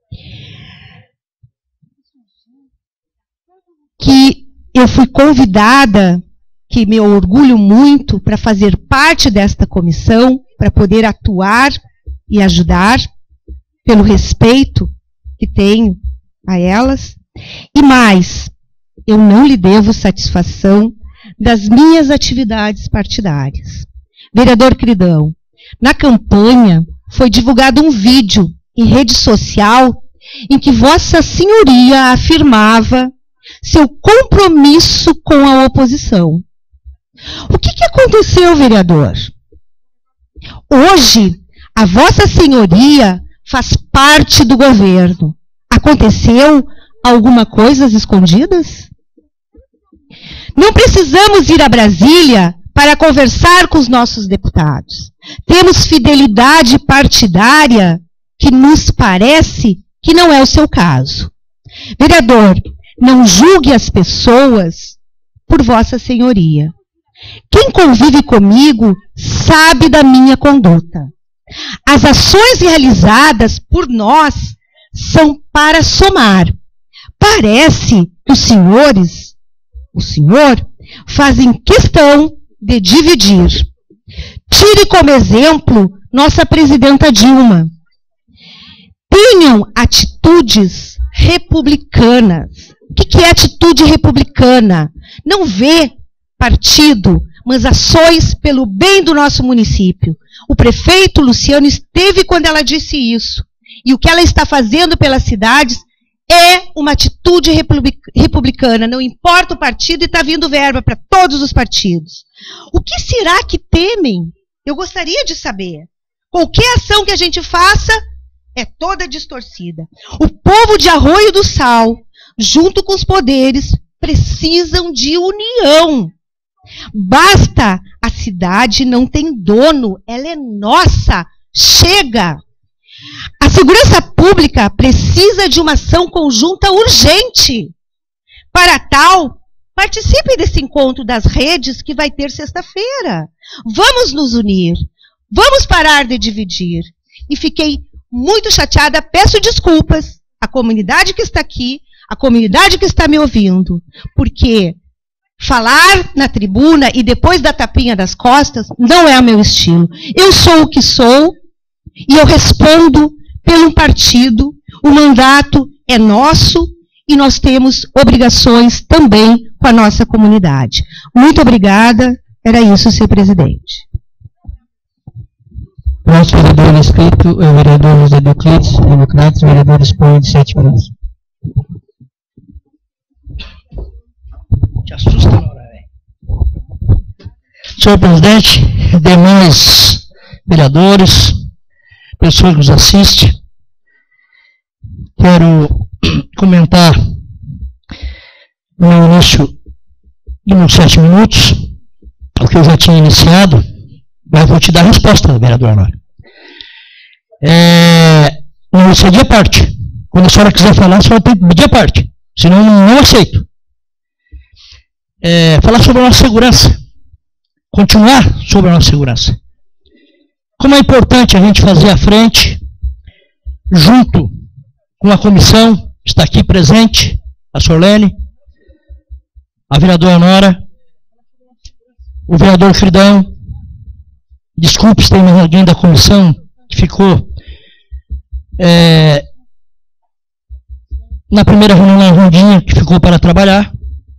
Que eu fui convidada, que me orgulho muito, para fazer parte desta comissão, para poder atuar e ajudar, pelo respeito que tenho a elas. E mais, eu não lhe devo satisfação das minhas atividades partidárias. Vereador Cridão, na campanha foi divulgado um vídeo em rede social em que Vossa Senhoria afirmava seu compromisso com a oposição. O que aconteceu, vereador? Hoje, a Vossa Senhoria faz parte do governo. Aconteceu alguma coisa às escondidas? Não precisamos ir a Brasília para conversar com os nossos deputados. Temos fidelidade partidária que nos parece que não é o seu caso. Vereador, não julgue as pessoas por Vossa Senhoria. Quem convive comigo sabe da minha conduta. As ações realizadas por nós são para somar. Parece que os senhores, o senhor, fazem questão de dividir. Tire como exemplo nossa presidenta Dilma. Tenham atitudes republicanas. O que é atitude republicana? Não vê partido, mas ações pelo bem do nosso município. O prefeito Luciano esteve quando ela disse isso. E o que ela está fazendo pelas cidades é uma atitude republicana. Não importa o partido, e está vindo verba para todos os partidos. O que será que temem? Eu gostaria de saber. Qualquer ação que a gente faça é toda distorcida. O povo de Arroio do Sal, junto com os poderes, precisam de união. Basta, a cidade não tem dono, ela é nossa. Chega! A segurança pública precisa de uma ação conjunta urgente. Para tal, participem desse encontro das redes que vai ter sexta-feira. Vamos nos unir. Vamos parar de dividir. E fiquei muito chateada, peço desculpas à comunidade que está aqui, à comunidade que está me ouvindo, porque falar na tribuna e depois da tapinha das costas não é o meu estilo. Eu sou o que sou e eu respondo pelo partido, o mandato é nosso e nós temos obrigações também com a nossa comunidade. Muito obrigada, era isso, senhor presidente. Nosso vereador inscrito é o vereador José Euclides, Democratas, vereador dispõe de 7 minutos. Te assusta na hora, velho. Senhor presidente, demais vereadores, pessoas que nos assistem, quero comentar no início de uns 7 minutos o que eu já tinha iniciado, mas vou te dar a resposta, vereador Honório. Não sei de parte. Quando a senhora quiser falar, a senhora tem que pedir a parte. Senão, não aceito. Falar sobre a nossa segurança. continuar sobre a nossa segurança. Como é importante a gente fazer a frente, junto com a comissão, está aqui presente, a Sorlene, a vereadora Nora, o vereador Fridão. Desculpe se tem mais alguém da comissão que ficou na primeira reunião na Rondinha, que ficou para trabalhar.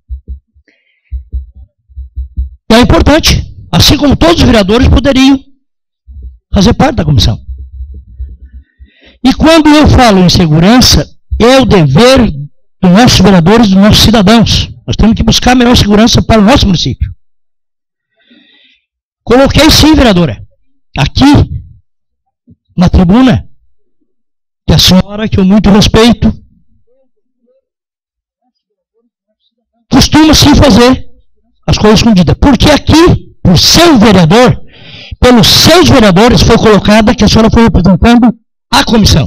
É importante, assim como todos os vereadores poderiam fazer parte da comissão. E quando eu falo em segurança, é o dever dos nossos vereadores, dos nossos cidadãos. Nós temos que buscar a melhor segurança para o nosso município. Coloquei sim, vereadora, aqui, na tribuna, que a senhora, que eu muito respeito, costuma sim fazer as coisas escondidas. Porque aqui, por seu vereador, pelos seus vereadores, foi colocada que a senhora foi representando a comissão.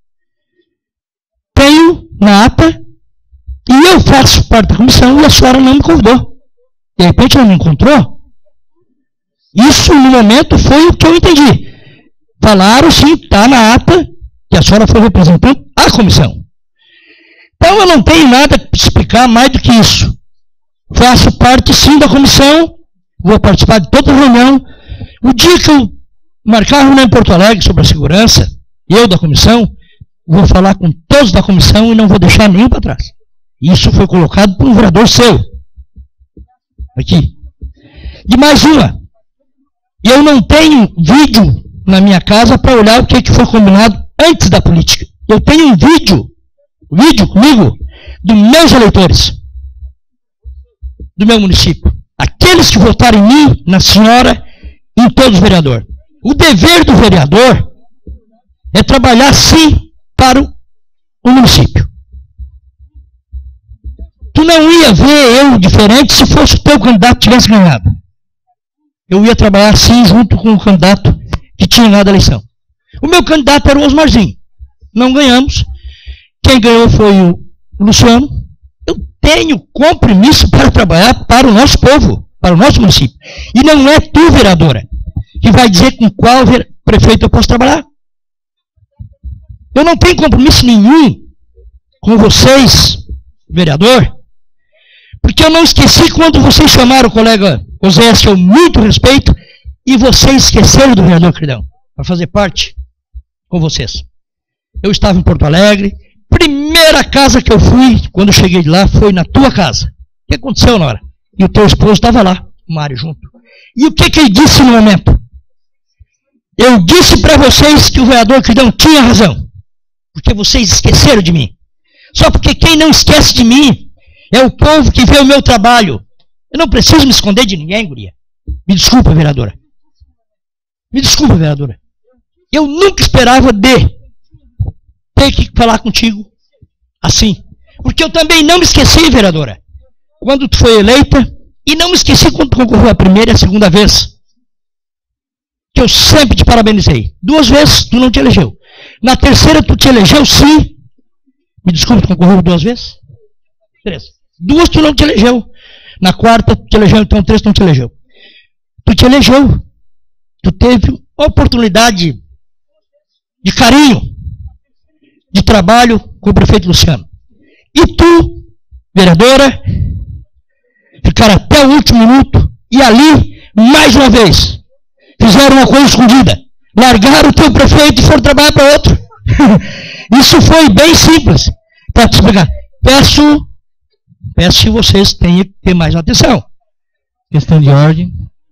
Tenho na ata, e eu faço parte da comissão, e a senhora não me convidou. De repente ela me encontrou. Isso, no momento, foi o que eu entendi. Falaram, sim, está na ata, que a senhora foi representando a comissão. Então, eu não tenho nada para explicar mais do que isso. Faço parte, sim, da comissão, vou participar de toda a reunião. O dia que eu marcar a reunião em Porto Alegre sobre a segurança, eu da comissão, vou falar com todos da comissão e não vou deixar nenhum para trás. Isso foi colocado por um vereador seu. Aqui. De mais uma. Eu não tenho vídeo na minha casa para olhar o que foi combinado antes da política. Eu tenho um vídeo comigo, dos meus eleitores, do meu município. Aqueles que votaram em mim, na senhora, em todos os vereadores. O dever do vereador é trabalhar, sim, para o município. Tu não ia ver eu diferente se fosse o teu candidato que tivesse ganhado. Eu ia trabalhar, sim, junto com o candidato que tinha ganhado a eleição. O meu candidato era o Osmarzinho. Não ganhamos. Quem ganhou foi o Luciano. Eu tenho compromisso para trabalhar para o nosso povo, para o nosso município. E não é tu, vereadora, que vai dizer com qual prefeito eu posso trabalhar. Eu não tenho compromisso nenhum com vocês, vereador, porque eu não esqueci quando vocês chamaram o colega José, que eu muito respeito, e vocês esqueceram do vereador Cridão, para fazer parte com vocês. Eu estava em Porto Alegre, primeira casa que eu fui, quando eu cheguei de lá, foi na tua casa. O que aconteceu, Nora? E o teu esposo estava lá, o Mário junto. E o que ele disse no momento? Eu disse para vocês que o vereador Cridão tinha razão, porque vocês esqueceram de mim. Só porque quem não esquece de mim é o povo que vê o meu trabalho. Eu não preciso me esconder de ninguém, guria. Me desculpa, vereadora. Me desculpa, vereadora. Eu nunca esperava ter que falar contigo assim. Porque eu também não me esqueci, vereadora, quando tu foi eleita, e não me esqueci quando tu concorreu a primeira e a segunda vez. Que eu sempre te parabenizei. 2 vezes tu não te elegeu. Na terceira tu te elegeu, sim. Me desculpe, tu concorreu 2 vezes? 3. 2 tu não te elegeu. Na quarta tu te elegeu, então 3 tu não te elegeu. Tu te elegeu. Tu teve oportunidade de carinho, de trabalho com o prefeito Luciano. E tu, vereadora, ficar até o último minuto e ali, mais uma vez, fizeram uma coisa escondida. Largaram o teu prefeito e foram trabalhar para outro. Isso foi bem simples para te explicar. Peço que vocês tenham que ter mais atenção. Questão de ordem.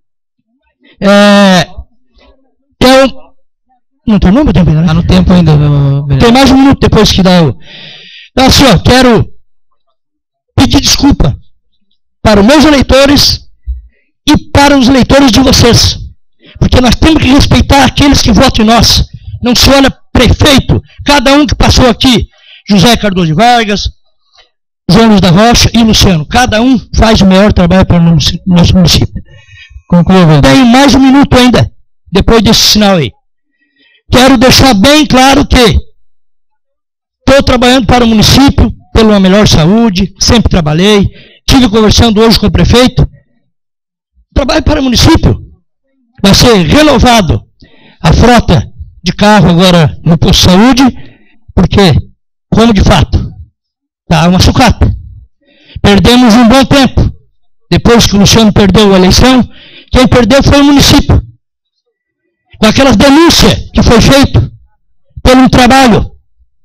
Não tem nome? Está no tempo ainda. Tem mais um minuto depois que dá o... Então, assim, ó, quero pedir desculpa para os meus eleitores e para os eleitores de vocês. Porque nós temos que respeitar aqueles que votam em nós. Não se olha prefeito, cada um que passou aqui, José Cardoso de Vargas, João Luiz da Rocha e Luciano. Cada um faz o melhor trabalho para o nosso município. Concluo. Tenho mais um minuto ainda, depois desse sinal aí. Quero deixar bem claro que estou trabalhando para o município, pela melhor saúde, sempre trabalhei, estive conversando hoje com o prefeito. trabalho para o município. Vai ser renovado a frota de carro agora no posto de saúde, porque, como de fato, está uma sucata. Perdemos um bom tempo. Depois que o Luciano perdeu a eleição, quem perdeu foi o município. Com aquelas denúncias que foi feito pelo trabalho.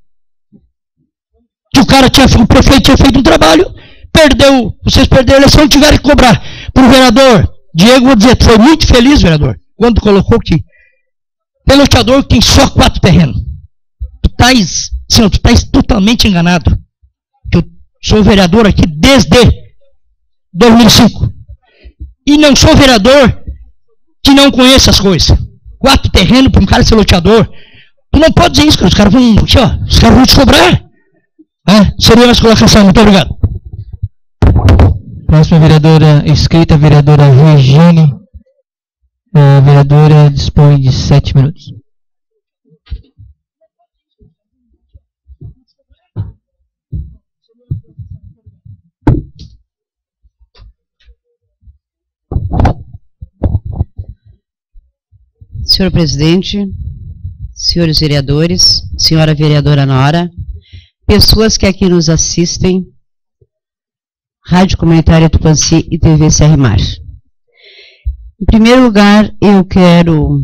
Que o prefeito tinha feito um trabalho, vocês perderam a eleição e tiveram que cobrar. Para o vereador Diego, vou dizer, tu foi muito feliz, vereador, quando colocou que tem loteador que tem só 4 terrenos. Tu estás totalmente enganado. Eu sou vereador aqui desde 2005. E não sou vereador que não conhece as coisas. 4 terrenos para um cara ser loteador. Tu não pode dizer isso, cara. Os caras vão te cobrar. Seria mais colocação. Muito obrigado. Próxima vereadora inscrita, a vereadora Regine. A vereadora dispõe de 7 minutos. Senhor presidente, senhores vereadores, senhora vereadora Nora, pessoas que aqui nos assistem, Rádio Comunitária Tupãssi e TV Serrimar. Em primeiro lugar, eu quero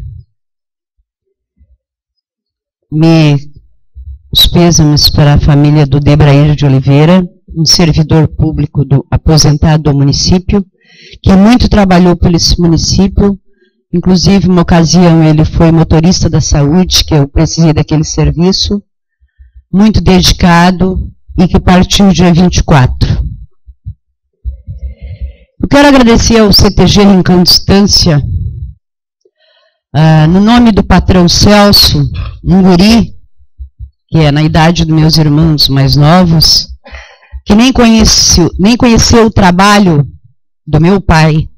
os pêsames para a família do Debrair de Oliveira, um servidor público aposentado do município, que muito trabalhou por esse município. Inclusive, uma ocasião, ele foi motorista da saúde, que eu precisei daquele serviço, muito dedicado e que partiu dia 24. Eu quero agradecer ao CTG Rincão Distância, no nome do patrão Celso, um guri, que é na idade dos meus irmãos mais novos, que nem conheceu o trabalho do meu pai,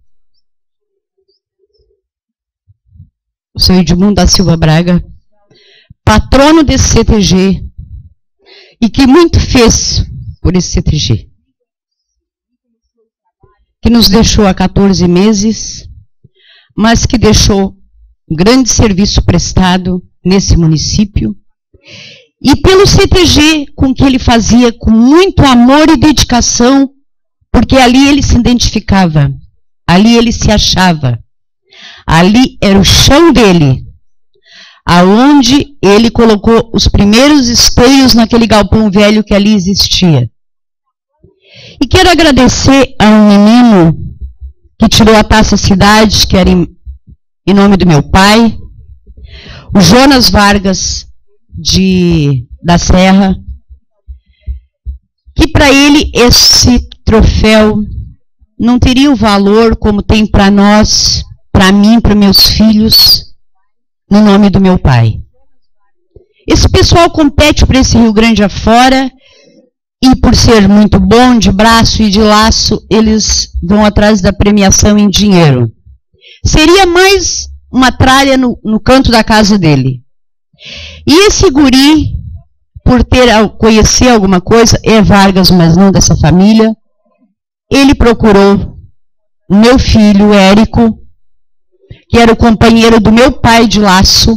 o seu Edmundo da Silva Braga, patrono desse CTG, e que muito fez por esse CTG, que nos deixou há 14 meses, mas que deixou um grande serviço prestado nesse município, e pelo CTG com que ele fazia com muito amor e dedicação, porque ali ele se identificava, ali ele se achava. Ali era o chão dele, aonde ele colocou os primeiros esteios naquele galpão velho que ali existia. E quero agradecer a um menino que tirou a Taça Cidade, que era em nome do meu pai, o Jonas Vargas da Serra, que para ele esse troféu não teria o valor como tem para nós, para mim, para meus filhos, no nome do meu pai. Esse pessoal compete para esse Rio Grande afora, e por ser muito bom de braço e de laço, eles vão atrás da premiação em dinheiro. Seria mais uma tralha no canto da casa dele. E esse guri, por conhecer alguma coisa, é Vargas, mas não dessa família, ele procurou o meu filho, Érico, que era o companheiro do meu pai de laço,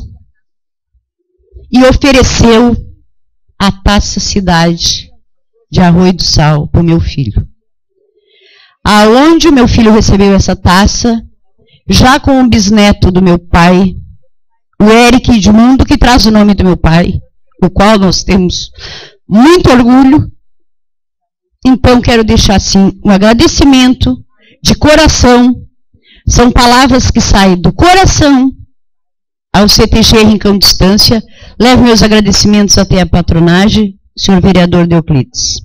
e ofereceu a Taça Cidade de Arroio do Sal para o meu filho. Aonde o meu filho recebeu essa taça, já com o bisneto do meu pai, o Eric Edmundo, que traz o nome do meu pai, o qual nós temos muito orgulho. Então, quero deixar, assim, um agradecimento de coração. São palavras que saem do coração ao CTG Rincão Distância. Levo meus agradecimentos até a patronagem, senhor vereador Deoclides.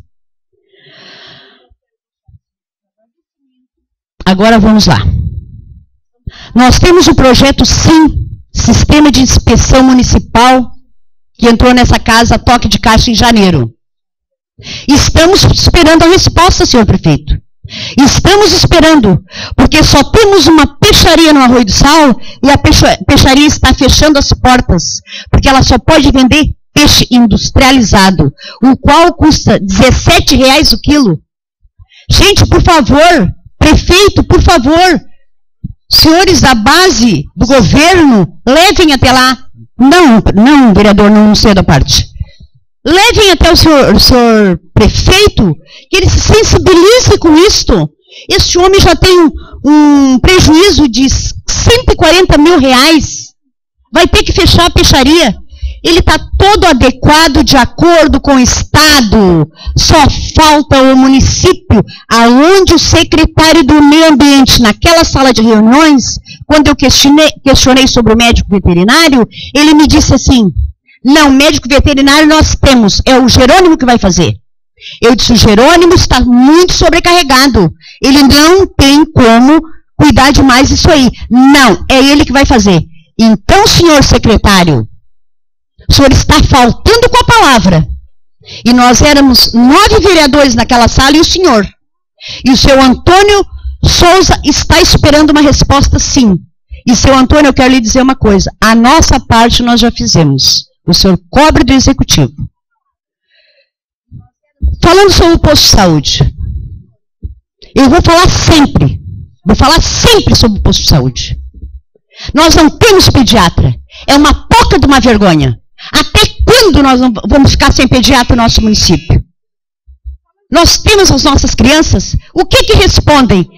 Agora vamos lá. Nós temos o projeto SIM, Sistema de Inspeção Municipal, que entrou nessa casa a toque de caixa em janeiro. Estamos esperando a resposta, senhor prefeito. Estamos esperando, porque só temos uma peixaria no Arroio do Sal e a peixaria está fechando as portas, porque ela só pode vender peixe industrializado, o qual custa R$17 o quilo. Gente, por favor, prefeito, por favor, senhores da base do governo, levem até lá. Não, vereador, não sei da parte. Levem até o senhor prefeito, que ele se sensibilize com isto. Este homem já tem um prejuízo de 140 mil reais. Vai ter que fechar a peixaria. Ele está todo adequado de acordo com o Estado. Só falta o município, aonde o secretário do Meio Ambiente, naquela sala de reuniões, quando eu questionei sobre o médico veterinário, ele me disse assim, não, médico veterinário nós temos, é o Jerônimo que vai fazer. Eu disse, o Jerônimo está muito sobrecarregado. Ele não tem como cuidar de mais isso aí. Não, é ele que vai fazer. Então, senhor secretário, o senhor está faltando com a palavra. E nós éramos 9 vereadores naquela sala e o senhor. E o seu Antônio Souza está esperando uma resposta sim. E seu Antônio, eu quero lhe dizer uma coisa. A nossa parte nós já fizemos. O senhor cobre do executivo. Falando sobre o posto de saúde. Eu vou falar sempre. Vou falar sempre sobre o posto de saúde. Nós não temos pediatra. É uma poca de uma vergonha. Até quando nós vamos ficar sem pediatra no nosso município? Nós temos as nossas crianças, o que respondem?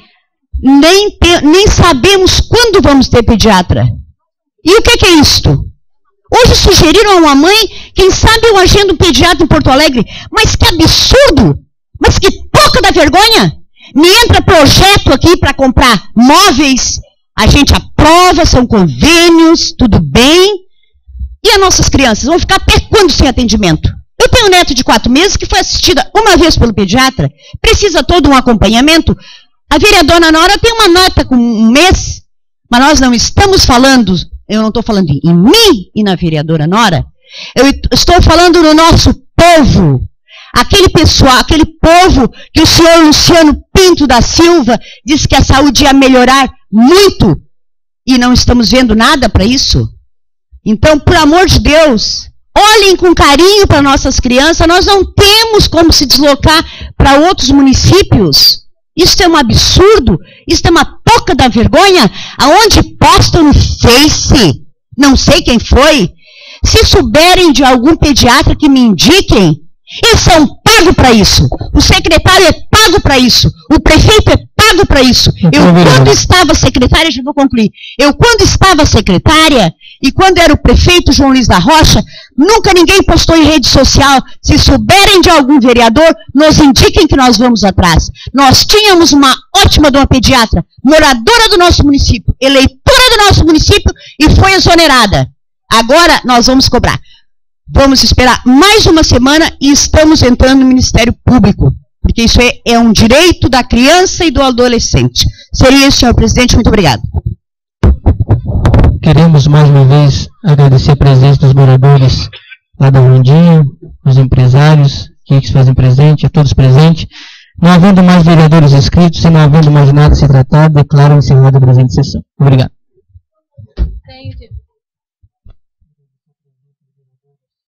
Nem sabemos quando vamos ter pediatra. E o que é isto? Hoje sugeriram a uma mãe, quem sabe eu agendo um pediatra em Porto Alegre. Mas que absurdo! Mas que pouca da vergonha! Me entra projeto aqui para comprar móveis, a gente aprova, são convênios, tudo bem. E as nossas crianças vão ficar até quando sem atendimento? Eu tenho um neto de 4 meses que foi assistida uma vez pelo pediatra, precisa todo um acompanhamento. A vereadora Nora tem uma nota com um mês, mas nós não estamos falando, eu não estou falando em mim e na vereadora Nora, eu estou falando no nosso povo. Aquele pessoal, aquele povo que o senhor Luciano Pinto da Silva disse que a saúde ia melhorar muito e não estamos vendo nada para isso. Então, por amor de Deus, olhem com carinho para nossas crianças. Nós não temos como se deslocar para outros municípios. Isso é um absurdo, isso é uma poca da vergonha, aonde postam no Face, não sei quem foi. Se souberem de algum pediatra que me indiquem, eles são pagos para isso. O secretário é pago para isso. O prefeito é pago para isso. Eu, quando estava secretária, já vou concluir. Eu, quando estava secretária, e quando era o prefeito João Luiz da Rocha, nunca ninguém postou em rede social. Se souberem de algum vereador, nos indiquem que nós vamos atrás. Nós tínhamos uma ótima de uma pediatra, moradora do nosso município, eleitora do nosso município, e foi exonerada. Agora nós vamos cobrar. Vamos esperar mais uma semana e estamos entrando no Ministério Público, porque isso é um direito da criança e do adolescente. Seria isso, senhor presidente. Muito obrigado. Queremos mais uma vez agradecer a presença dos moradores lá da Rondinha, os empresários que se fazem presente, a todos presentes. Não havendo mais vereadores inscritos e não havendo mais nada a se tratar, declaro encerrada a presente sessão. Obrigado.